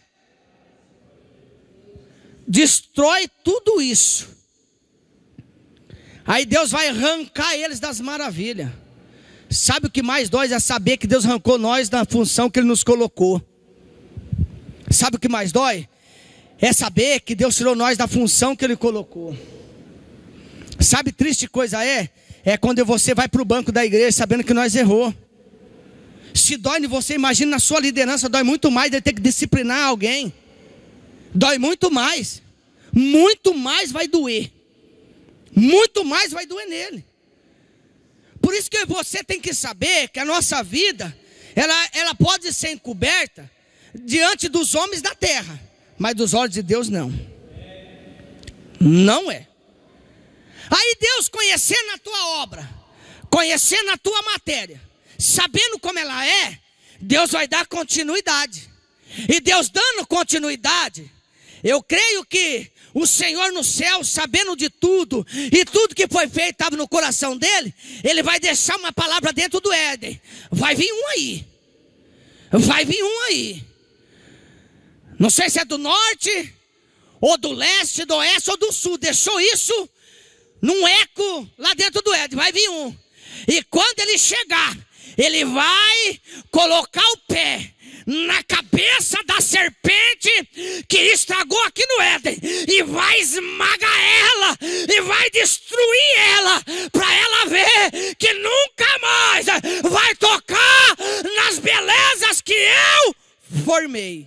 Destrói tudo isso. Aí Deus vai arrancar eles das maravilhas. Sabe o que mais dói? É saber que Deus arrancou nós da função que Ele nos colocou. Sabe o que mais dói? É saber que Deus tirou nós da função que Ele colocou. Sabe triste coisa é? É quando você vai para o banco da igreja sabendo que nós errou. Se dói em você, imagina na sua liderança, dói muito mais de ter que disciplinar alguém. Dói muito mais. Muito mais vai doer. Muito mais vai doer nele. Por isso que você tem que saber que a nossa vida, ela pode ser encoberta diante dos homens da terra, mas dos olhos de Deus não. Não é. Aí Deus, conhecendo a tua obra, conhecendo a tua matéria, sabendo como ela é, Deus vai dar continuidade. E Deus dando continuidade, eu creio que o Senhor no céu, sabendo de tudo, e tudo que foi feito estava no coração dele, ele vai deixar uma palavra dentro do Éden. Vai vir um aí. Vai vir um aí. Não sei se é do norte, ou do leste, do oeste ou do sul. Deixou isso num eco lá dentro do Éden. Vai vir um. E quando ele chegar, ele vai colocar o pé na cabeça da serpente que estragou aqui no Éden, e vai esmagar ela, e vai destruir ela, para ela ver que nunca mais vai tocar nas belezas que eu formei.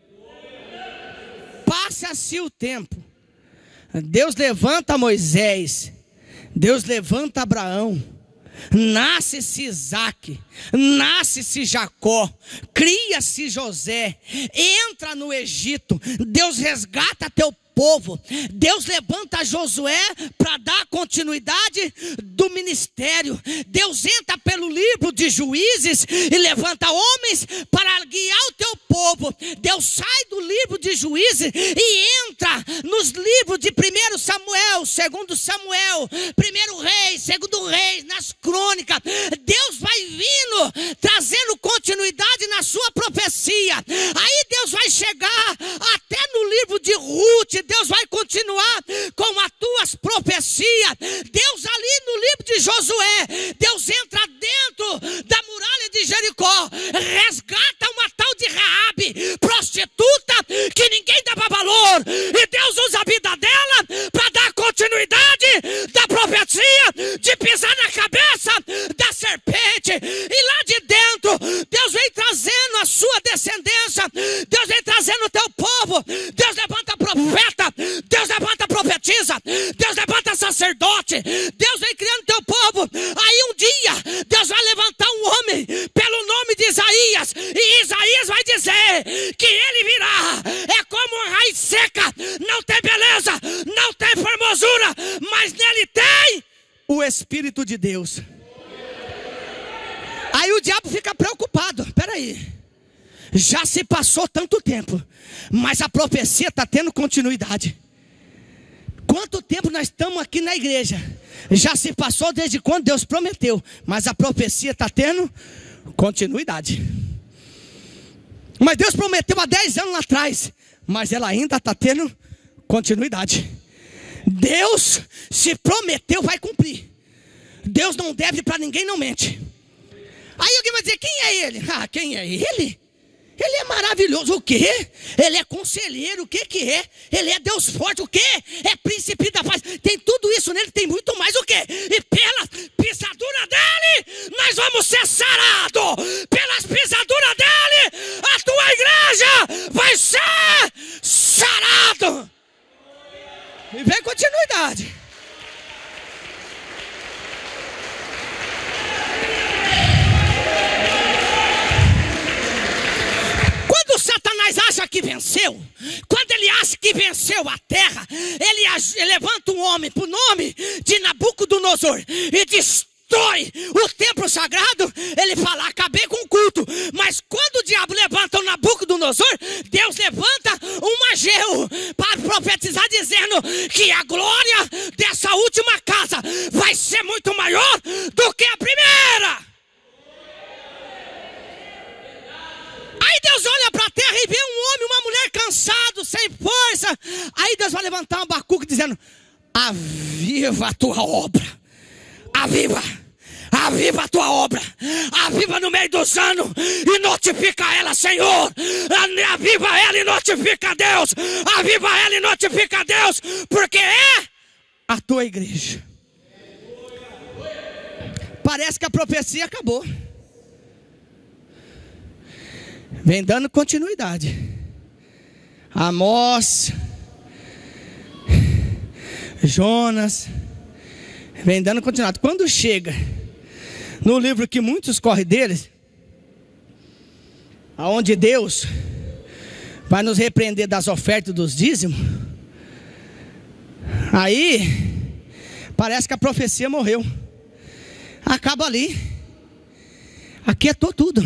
Passa-se o tempo, Deus levanta Moisés, Deus levanta Abraão, nasce-se Isaac, nasce-se Jacó, cria-se José, entra no Egito, Deus resgata teu povo, Deus levanta Josué para dar continuidade do ministério, Deus entra pelo livro de Juízes e levanta homens para guiar o teu povo, Deus sai do livro de Juízes e entra nos livros de 1 Samuel, 2 Samuel, 1 Reis, 2 Reis, nas crônicas. Deus vai vindo, trazendo continuidade na sua profecia. Aí Deus vai chegar até no livro de Ruth, Deus vai continuar com as tuas profecias. Deus ali no livro de Josué, Deus entra dentro da muralha de Jericó, resgata uma tal de Raabe, prostituta, que ninguém dava valor, e Deus usa a vida dela para dar continuidade da profecia, de pisar na cabeça da serpente. E lá de dentro, Deus vem trazendo a sua descendência, Deus vem trazendo o teu povo, Deus levanta profeta, Deus levanta profetisa, Deus levanta sacerdote, Deus vem criando teu povo. Aí um dia Deus vai levantar um homem pelo nome de Isaías, e Isaías vai dizer que ele virá, é como uma raiz seca, não tem beleza, não tem formosura, mas nele tem o Espírito de Deus. Aí o diabo fica preocupado. Peraí, já se passou tanto tempo, mas a profecia está tendo continuidade. Quanto tempo nós estamos aqui na igreja? Já se passou desde quando Deus prometeu, mas a profecia está tendo continuidade. Mas Deus prometeu há 10 anos lá atrás, mas ela ainda está tendo continuidade. Deus se prometeu, vai cumprir. Deus não deve para ninguém, não mente. Aí alguém vai dizer, quem é ele? Ah, quem é ele? Ele é maravilhoso, o quê? Ele é conselheiro, o que que é? Ele é Deus forte, o quê? É príncipe da paz. Tem tudo isso nele, tem muito mais, o quê? E pela pisadura dele, nós vamos ser sarados. Pelas pisaduras dele, a tua igreja vai ser sarado. E vem continuidade. Satanás acha que venceu. Quando ele acha que venceu a terra, ele levanta um homem por nome de Nabucodonosor e destrói o templo sagrado. Ele fala, acabei com o culto. Mas quando o diabo levanta o Nabucodonosor, Deus levanta um Ageu para profetizar, dizendo que a glória dessa última casa vai ser muito maior do que a primeira. Aí Deus olha para a terra e vê um homem, uma mulher cansado, sem força. Aí Deus vai levantar um Abacuque dizendo, aviva a tua obra, aviva a tua obra, aviva no meio dos anos e notifica ela, Senhor. Aviva ela e notifica a Deus, aviva ela e notifica a Deus, porque é a tua igreja. Parece que a profecia acabou. Vem dando continuidade. Amós, Jonas, vem dando continuidade. Quando chega no livro que muitos correm deles, aonde Deus vai nos repreender das ofertas e dos dízimos. Aí parece que a profecia morreu. Acaba ali. Aquietou tudo.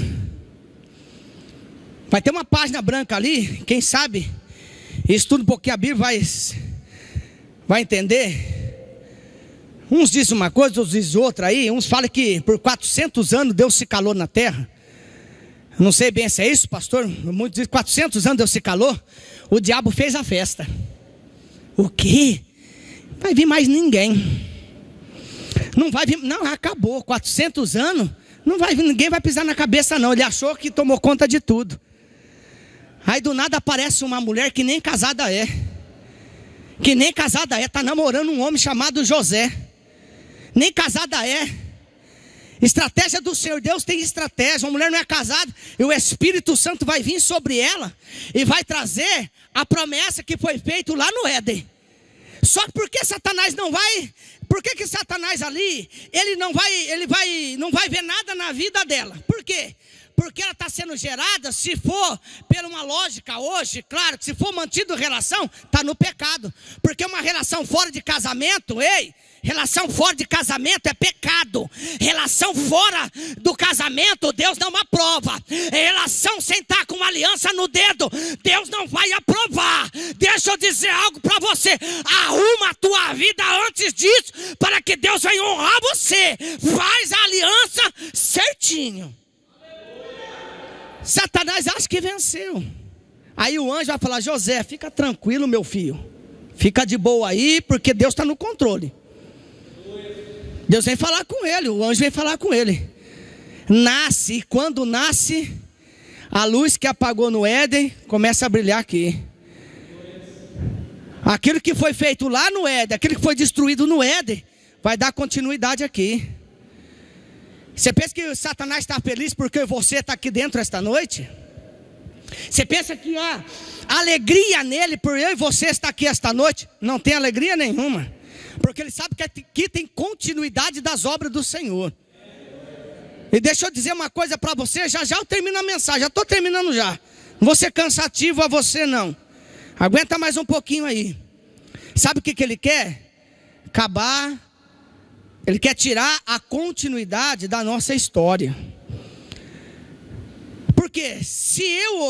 Vai ter uma página branca ali. Quem sabe estuda um pouquinho a Bíblia, vai entender. Uns dizem uma coisa, outros dizem outra aí. Uns falam que por 400 anos Deus se calou na terra. Não sei bem se é isso, pastor. Muitos dizem que 400 anos Deus se calou. O diabo fez a festa. O quê? Vai vir mais ninguém. Não vai vir, não, acabou. 400 anos, não vai vir, ninguém vai pisar na cabeça não. Ele achou que tomou conta de tudo. Aí do nada aparece uma mulher que nem casada é. Que nem casada é, está namorando um homem chamado José. Nem casada é. Estratégia do Senhor, Deus tem estratégia. Uma mulher não é casada e o Espírito Santo vai vir sobre ela e vai trazer a promessa que foi feita lá no Éden. Só que por que Satanás não vai? Por que Satanás ali, ele não vai ver nada na vida dela? Por quê? Porque ela está sendo gerada, se for pela uma lógica hoje, claro que se for mantido relação, está no pecado. Porque uma relação fora de casamento, relação fora de casamento é pecado. Relação fora do casamento, Deus não aprova. Relação sem estar com uma aliança no dedo, Deus não vai aprovar. Deixa eu dizer algo para você. Arruma a tua vida antes disso, para que Deus venha honrar você. Faz a aliança certinho. Satanás acha que venceu. Aí o anjo vai falar: José, fica tranquilo, meu filho. Fica de boa aí, porque Deus está no controle. Deus vem falar com ele, o anjo vem falar com ele. Nasce, e quando nasce, a luz que apagou no Éden começa a brilhar aqui. Aquilo que foi feito lá no Éden, aquilo que foi destruído no Éden, vai dar continuidade aqui. Você pensa que Satanás está feliz porque você está aqui dentro esta noite? Você pensa que há alegria nele por eu e você estar aqui esta noite? Não tem alegria nenhuma. Porque ele sabe que aqui tem continuidade das obras do Senhor. E deixa eu dizer uma coisa para você, já eu termino a mensagem, já estou terminando já. Não vou ser cansativo a você não. Aguenta mais um pouquinho aí. Sabe o que ele quer? Acabar. Ele quer tirar a continuidade da nossa história. Porque se eu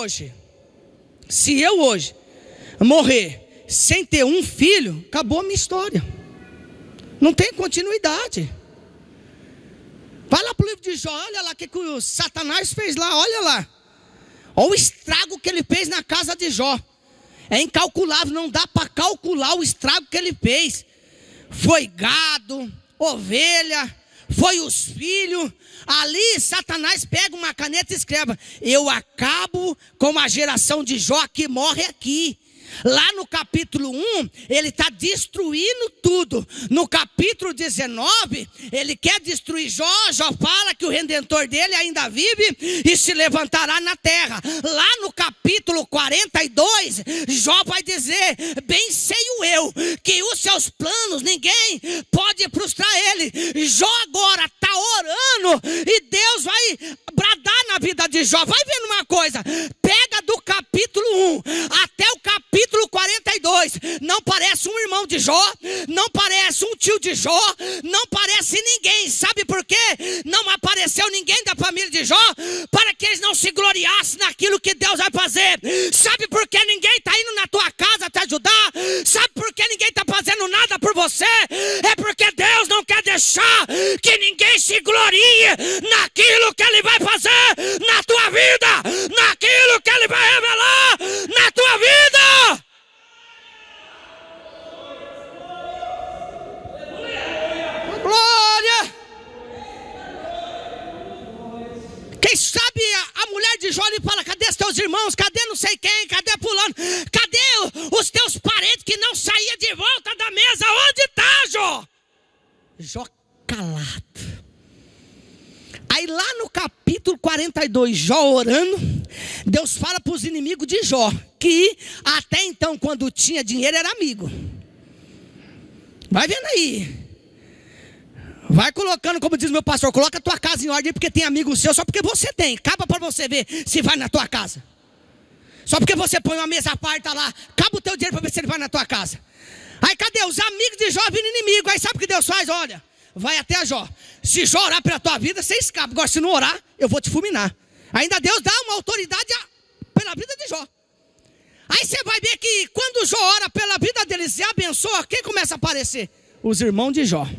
hoje morrer sem ter um filho, acabou a minha história. Não tem continuidade. Vai lá para o livro de Jó, olha lá o que o Satanás fez lá, olha lá. Olha o estrago que ele fez na casa de Jó. É incalculável, não dá para calcular o estrago que ele fez. Foi gado, ovelha, foi os filhos. Ali Satanás pega uma caneta e escreve: eu acabo com a geração de Jó que morre aqui. Lá no capítulo 1, ele está destruindo tudo. No capítulo 19, ele quer destruir Jó. Jó fala que o Redentor dele ainda vive e se levantará na terra. Lá no capítulo 42, Jó vai dizer: bem sei eu que os seus planos ninguém pode frustrar ele. Jó agora está orando e Deus vai bradar na vida de Jó. Vai vendo uma coisa, pega do capítulo 1 até o capítulo 42, não parece um irmão de Jó, não parece um tio de Jó, não parece ninguém. Sabe por quê? Não apareceu ninguém da família de Jó, para que eles não se gloriassem naquilo que Deus vai fazer. Sabe por que ninguém está indo na tua casa te ajudar? Sabe por que ninguém está fazendo nada por você? É porque Deus não quer deixar que ninguém se glorie naquilo que Ele vai fazer na tua vida, naquilo que Ele vai revelar na tua vida. Glória! Quem sabe a mulher de Jó lhe fala: cadê os teus irmãos? Cadê não sei quem? Cadê fulano? Cadê os teus parentes que não saíam de volta da mesa? Onde está, Jó? Jó calado. Aí lá no capítulo 42, Jó orando, Deus fala para os inimigos de Jó, que até então, quando tinha dinheiro, era amigo. Vai vendo aí. Vai colocando, como diz meu pastor, coloca a tua casa em ordem, porque tem amigo seu, só porque você tem. Acaba para você ver se vai na tua casa. Só porque você põe uma mesa à parte lá, acaba o teu dinheiro para ver se ele vai na tua casa. Aí cadê? Os amigos de Jó viram inimigo. Aí sabe o que Deus faz? Olha, vai até a Jó. Se Jó orar pela tua vida, você escapa. Agora se não orar, eu vou te fulminar. Ainda Deus dá uma autoridade pela vida de Jó. Aí você vai ver que quando Jó ora pela vida deles e abençoa, quem começa a aparecer? Os irmãos de Jó.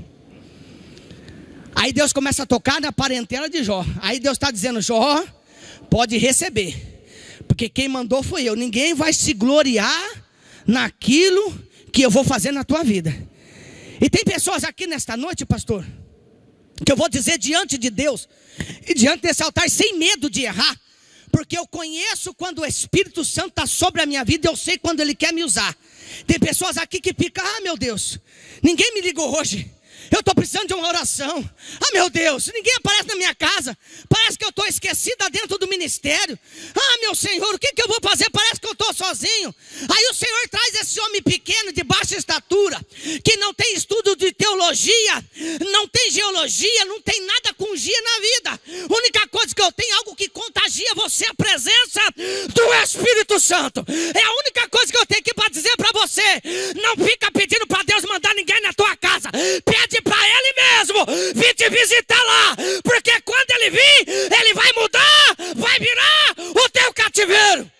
Aí Deus começa a tocar na parentela de Jó. Aí Deus está dizendo: Jó, pode receber, porque quem mandou foi eu. Ninguém vai se gloriar naquilo que eu vou fazer na tua vida. E tem pessoas aqui nesta noite, pastor, que eu vou dizer diante de Deus e diante desse altar sem medo de errar, porque eu conheço quando o Espírito Santo está sobre a minha vida, eu sei quando Ele quer me usar. Tem pessoas aqui que ficam: ah, meu Deus, ninguém me ligou hoje, eu estou precisando de uma oração. Ah, meu Deus, ninguém aparece na minha casa, parece que eu estou esquecida dentro do ministério. Ah, meu Senhor, o que eu vou fazer? Parece que eu estou sozinho. Aí o Senhor traz esse homem pequeno, de baixa estatura, que não tem estudo de teologia, não tem geologia, não tem nada com gia na vida. A única coisa que eu tenho, algo que contagia você, a presença do Espírito Santo. É a única coisa que eu tenho aqui para dizer para você. Não fica pedindo para Deus mandar ninguém na tua casa. Pede para Ele mesmo vir te visitar lá, porque quando Ele vir, Ele vai mudar, vai virar o teu cativeiro.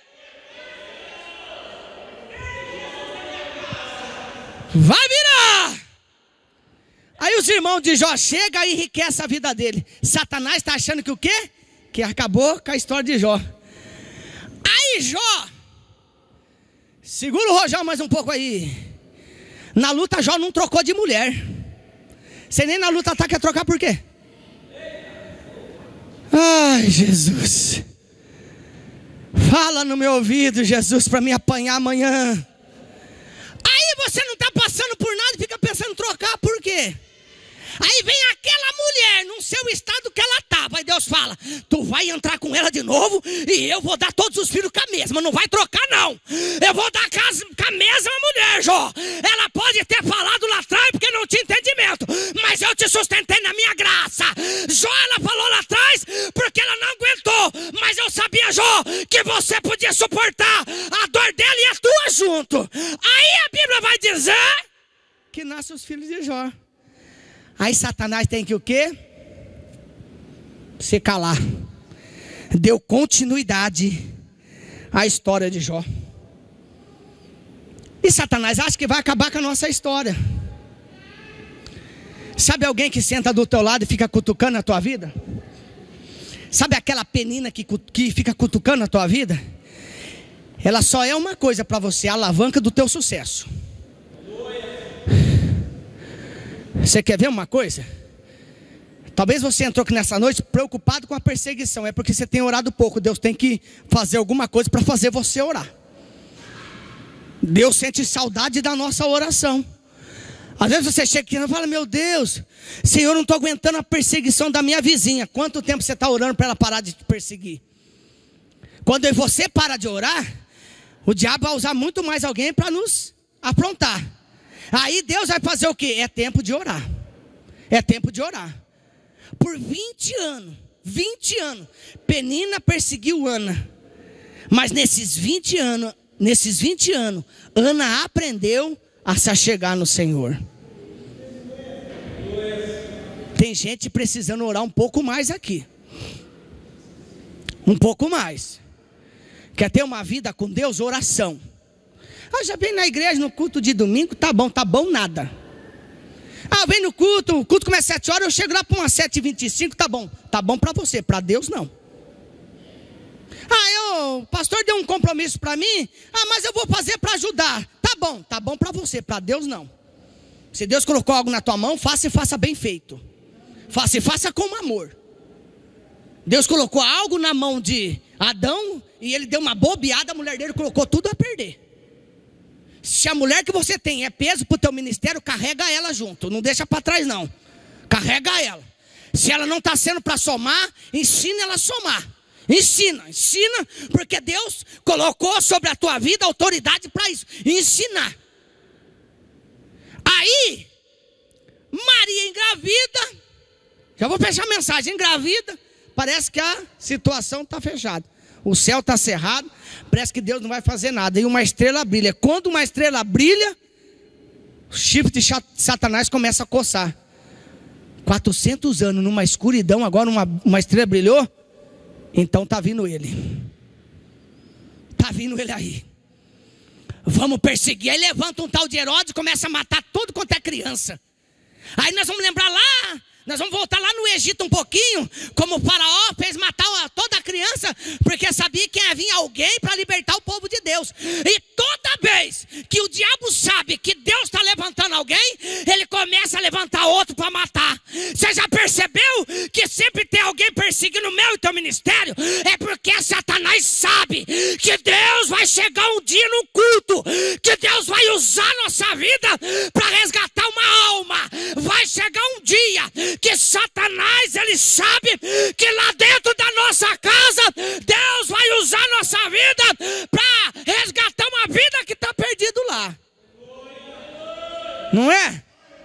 Vai virar. Aí os irmãos de Jó chegam e enriquecem a vida dele. Satanás está achando que o quê? Que acabou com a história de Jó. Aí Jó, segura o rojão mais um pouco aí. Na luta Jó não trocou de mulher. Você nem na luta tá, quer trocar por quê? Ai, Jesus, fala no meu ouvido, Jesus, para me apanhar amanhã. Aí você não está passando por nada e fica pensando em trocar, por quê? Aí vem aquela mulher num seu estado que ela estava. Aí Deus fala: tu vai entrar com ela de novo e eu vou dar todos os filhos com a mesma. Não vai trocar não. Eu vou dar com a mesma mulher, Jó. Ela pode ter falado lá atrás porque não tinha entendimento, mas eu te sustentei na minha graça. Jó, ela falou lá atrás porque ela não aguentou, mas eu sabia, Jó, que você podia suportar a dor dela e a tua junto. Aí a Bíblia vai dizer que nascem os filhos de Jó. Aí Satanás tem que o quê? Se calar. Deu continuidade à história de Jó. E Satanás acha que vai acabar com a nossa história. Sabe alguém que senta do teu lado e fica cutucando a tua vida? Sabe aquela penina que fica cutucando a tua vida? Ela só é uma coisa para você: a alavanca do teu sucesso. Você quer ver uma coisa? Talvez você entrou aqui nessa noite preocupado com a perseguição. É porque você tem orado pouco. Deus tem que fazer alguma coisa para fazer você orar. Deus sente saudade da nossa oração. Às vezes você chega aqui e fala: meu Deus, Senhor, eu não estou aguentando a perseguição da minha vizinha. Quanto tempo você está orando para ela parar de te perseguir? Quando você para de orar, o diabo vai usar muito mais alguém para nos afrontar. Aí Deus vai fazer o quê? É tempo de orar. É tempo de orar. Por 20 anos, Penina perseguiu Ana. Mas nesses 20 anos, Ana aprendeu a se achegar no Senhor. Tem gente precisando orar um pouco mais aqui. Um pouco mais. Quer ter uma vida com Deus? Oração. Ah, já vem na igreja no culto de domingo, tá bom nada. Ah, vem no culto, o culto começa às 7 horas, eu chego lá para umas 7h25, tá bom para você, para Deus não. Ah, o pastor deu um compromisso para mim, mas eu vou fazer para ajudar. Tá bom para você, para Deus não. Se Deus colocou algo na tua mão, faça e faça bem feito. Faça e faça com amor. Deus colocou algo na mão de Adão e ele deu uma bobeada, a mulher dele colocou tudo a perder. Se a mulher que você tem é peso para o teu ministério, carrega ela junto, não deixa para trás não. Carrega ela. Se ela não está sendo para somar, ensina ela a somar. Ensina, porque Deus colocou sobre a tua vida autoridade para isso, ensinar. Aí Maria engravida. Já vou fechar a mensagem. Engravida, parece que a situação está fechada. o céu está cerrado, parece que Deus não vai fazer nada. E uma estrela brilha. Quando uma estrela brilha, o chifre de Satanás começa a coçar. 400 anos numa escuridão, agora uma estrela brilhou. Então está vindo ele. Está vindo ele aí. Vamos perseguir. Aí levanta um tal de Herodes e começa a matar tudo quanto é criança. Aí nós vamos lembrar lá, nós vamos voltar lá no Egito um pouquinho, como o faraó fez matar toda a criança, porque sabia que ia vir alguém para libertar o povo de Deus. E toda vez que o diabo sabe que Deus está levantando alguém, ele começa a levantar outro para matar. Você já percebeu que sempre tem alguém perseguindo o meu e teu ministério? É porque Satanás sabe que Deus vai chegar um dia no culto, que Deus vai usar nossa vida para resgatar uma alma. Vai chegar um dia que Satanás, ele sabe que lá dentro da nossa casa, Deus vai usar nossa vida para resgatar uma vida que está perdida lá. Não é?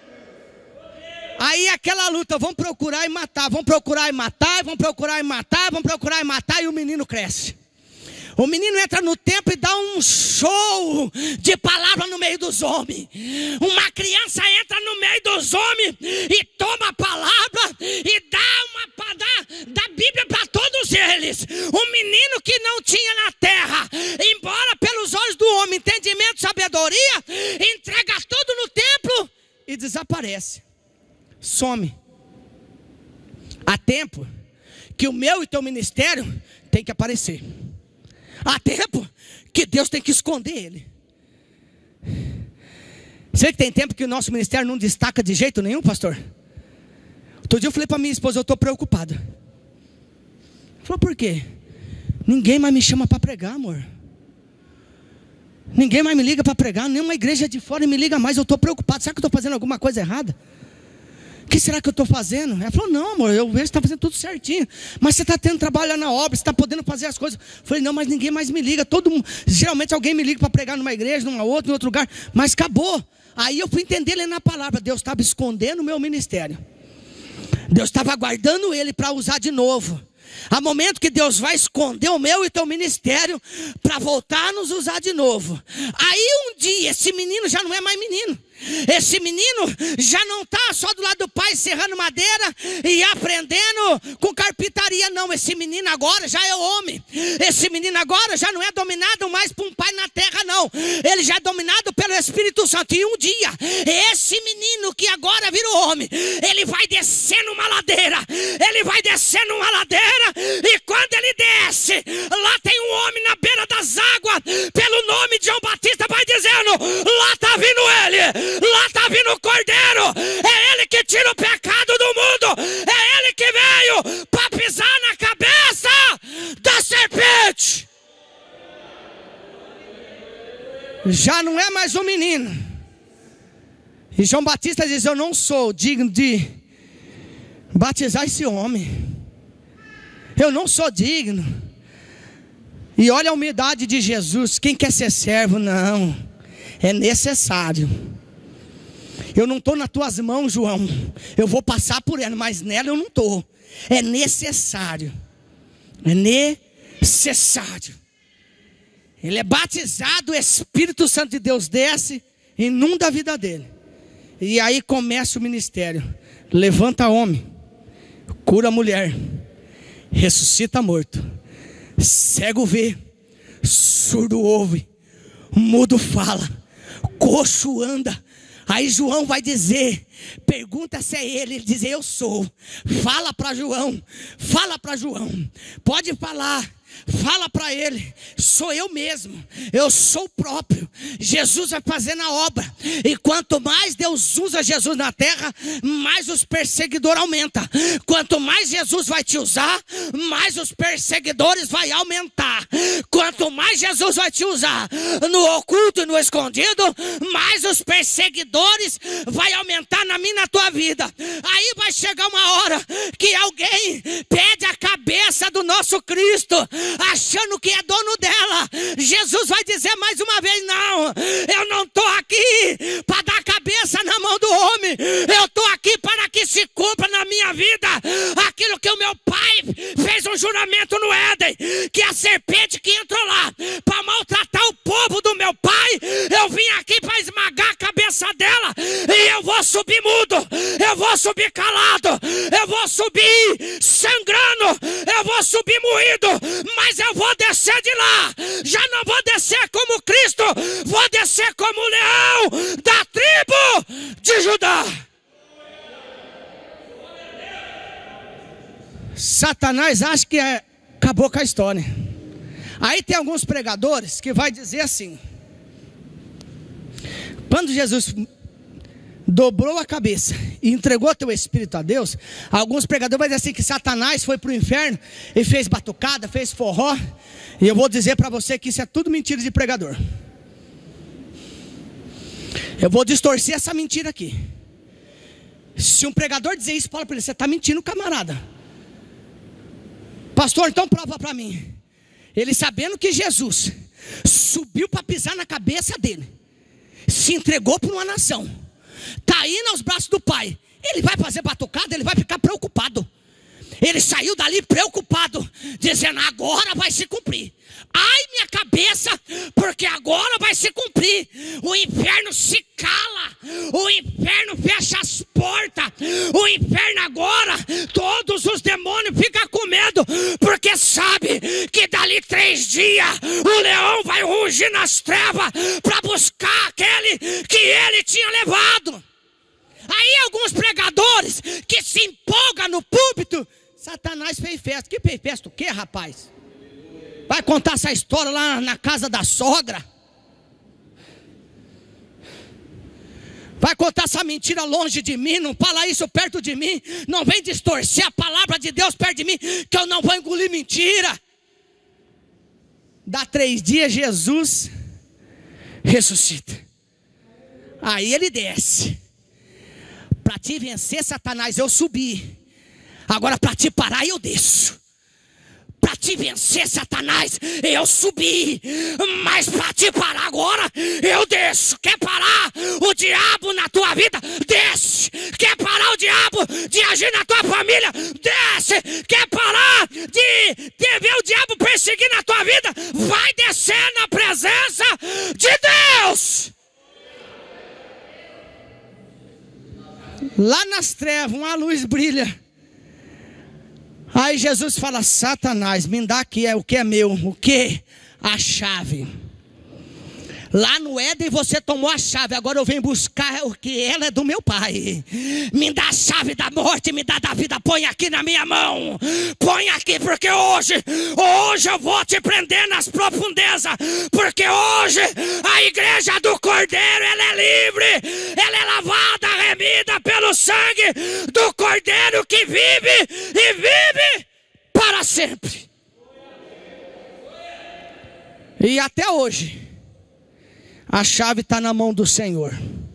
Aí aquela luta, vão procurar e matar, vão procurar e matar, vão procurar e matar, vão procurar e matar, e o menino cresce. O menino entra no templo e dá um show de palavra no meio dos homens. Uma criança entra no meio dos homens e toma a palavra e dá Bíblia para todos eles. Um menino que não tinha na terra, embora pelos olhos do homem, entendimento, sabedoria, entrega tudo no templo e desaparece. Some. Há tempo que o meu e teu ministério tem que aparecer. Há tempo que Deus tem que esconder ele. Você que tem tempo que o nosso ministério não destaca de jeito nenhum, pastor? Outro dia eu falei para minha esposa, eu estou preocupado. Ela falou, por quê? Ninguém mais me chama para pregar, amor. Ninguém mais me liga para pregar. Nenhuma igreja de fora me liga mais. Eu estou preocupado. Será que eu estou fazendo alguma coisa errada? O que será que eu estou fazendo? Ela falou, não, amor, eu vejo que você está fazendo tudo certinho. Mas você está tendo trabalho lá na obra, você está podendo fazer as coisas. Eu falei, não, mas ninguém mais me liga. Todo mundo, geralmente alguém me liga para pregar numa igreja, numa outra, em outro lugar. Mas acabou. Aí eu fui entender lendo a palavra. Deus estava escondendo o meu ministério. Deus estava aguardando ele para usar de novo. Há momento que Deus vai esconder o meu e teu ministério para voltar a nos usar de novo. Aí um dia esse menino já não é mais menino. Esse menino já não está só do lado do pai serrando madeira e aprendendo com carpintaria, não. Esse menino agora já é homem. Esse menino agora já não é dominado mais por um pai na terra, não. Ele já é dominado pelo Espírito Santo. E um dia, esse menino que agora virou homem, ele vai descer numa ladeira. Ele vai descer numa ladeira. E quando ele desce, lá tem um homem na beira das águas, pelo nome de João Batista, vai dizendo, lá está vindo ele. Lá está vindo o Cordeiro. É ele que tira o pecado do mundo. É ele que veio para pisar na cabeça da serpente. Já não é mais um menino. E João Batista diz, eu não sou digno de batizar esse homem. Eu não sou digno. E olha a humildade de Jesus. Quem quer ser servo? Não. É necessário. Eu não estou nas tuas mãos, João. Eu vou passar por ela, mas nela eu não estou. É necessário. É necessário. Ele é batizado, o Espírito Santo de Deus desce, inunda a vida dele. E aí começa o ministério. Levanta homem, cura mulher, ressuscita morto, cego vê, surdo ouve, mudo fala, coxo anda. Aí João vai dizer, pergunta se é ele diz, eu sou. Fala para João, pode falar. Fala para ele, sou eu mesmo, eu sou o próprio. Jesus vai fazendo a obra. E quanto mais Deus usa Jesus na terra, mais os perseguidores aumentam. Quanto mais Jesus vai te usar, mais os perseguidores vai aumentar. Quanto mais Jesus vai te usar no oculto e no escondido, mais os perseguidores vai aumentar na minha e na tua vida. Aí vai chegar uma hora que alguém pede a cabeça do nosso Cristo, achando que é dono dela. Jesus vai dizer mais uma vez, não, eu não estou aqui para dar cabeça na mão do homem. Eu estou aqui para que se cumpra na minha vida aquilo que o meu pai fez um juramento no Éden, que a serpente que entrou lá para maltratar o povo do meu pai, eu vim aqui para esmagar a cabeça dela, e eu vou subir mudo, eu vou subir calado, eu vou subir sangrando, eu vou subir moído, mas eu vou descer de lá. Já não vou descer como Cristo, vou descer como o leão da tribo de Judá. Satanás acha que acabou com a história. Aí tem alguns pregadores que vai dizer assim: quando Jesus dobrou a cabeça e entregou teu espírito a Deus, alguns pregadores vão dizer assim que Satanás foi para o inferno e fez batucada, fez forró. E eu vou dizer para você que isso é tudo mentira de pregador. Eu vou distorcer essa mentira aqui. Se um pregador dizer isso, fala para ele: você está mentindo, camarada. Pastor, então prova para mim. Ele, sabendo que Jesus subiu para pisar na cabeça dele, se entregou para uma nação, está indo aos braços do Pai, ele vai fazer batucada? Ele vai ficar preocupado. Ele saiu dali preocupado, dizendo: agora vai se cumprir. Ai, minha cabeça, porque agora vai se cumprir. O inferno se cala, o inferno fecha as portas, o inferno agora, todos os demônios ficam com medo, porque sabe que dali 3 dias o leão vai rugir nas trevas para buscar aquele que ele tinha levado. Aí alguns pregadores que se empolgam no púlpito: Satanás fez festa. Que fez festa o quê, rapaz? Vai contar essa história lá na casa da sogra? Vai contar essa mentira longe de mim? Não fala isso perto de mim. Não vem distorcer a palavra de Deus perto de mim, que eu não vou engolir mentira. Dá 3 dias, Jesus ressuscita. Aí ele desce. Para te vencer, Satanás, eu subi. Agora para te parar, eu desço. Para te vencer, Satanás, eu subi. Mas para te parar agora, eu desço. Quer parar o diabo na tua vida? Desce. Quer parar o diabo de agir na tua família? Desce. Quer parar de ver o diabo perseguir na tua vida? Vai descer na presença de Deus. Lá nas trevas, uma luz brilha. Aí Jesus fala: Satanás, me dá aqui o que é meu. O que? A chave. Lá no Éden você tomou a chave, agora eu venho buscar o que ela é do meu pai. Me dá a chave da morte, me dá da vida, põe aqui na minha mão. Põe aqui, porque hoje eu vou te prender nas profundezas. Porque hoje a igreja do Cordeiro, ela é livre, ela é lavada, remida pelo sangue do Cordeiro que vive e vive para sempre. E até hoje a chave está na mão do Senhor.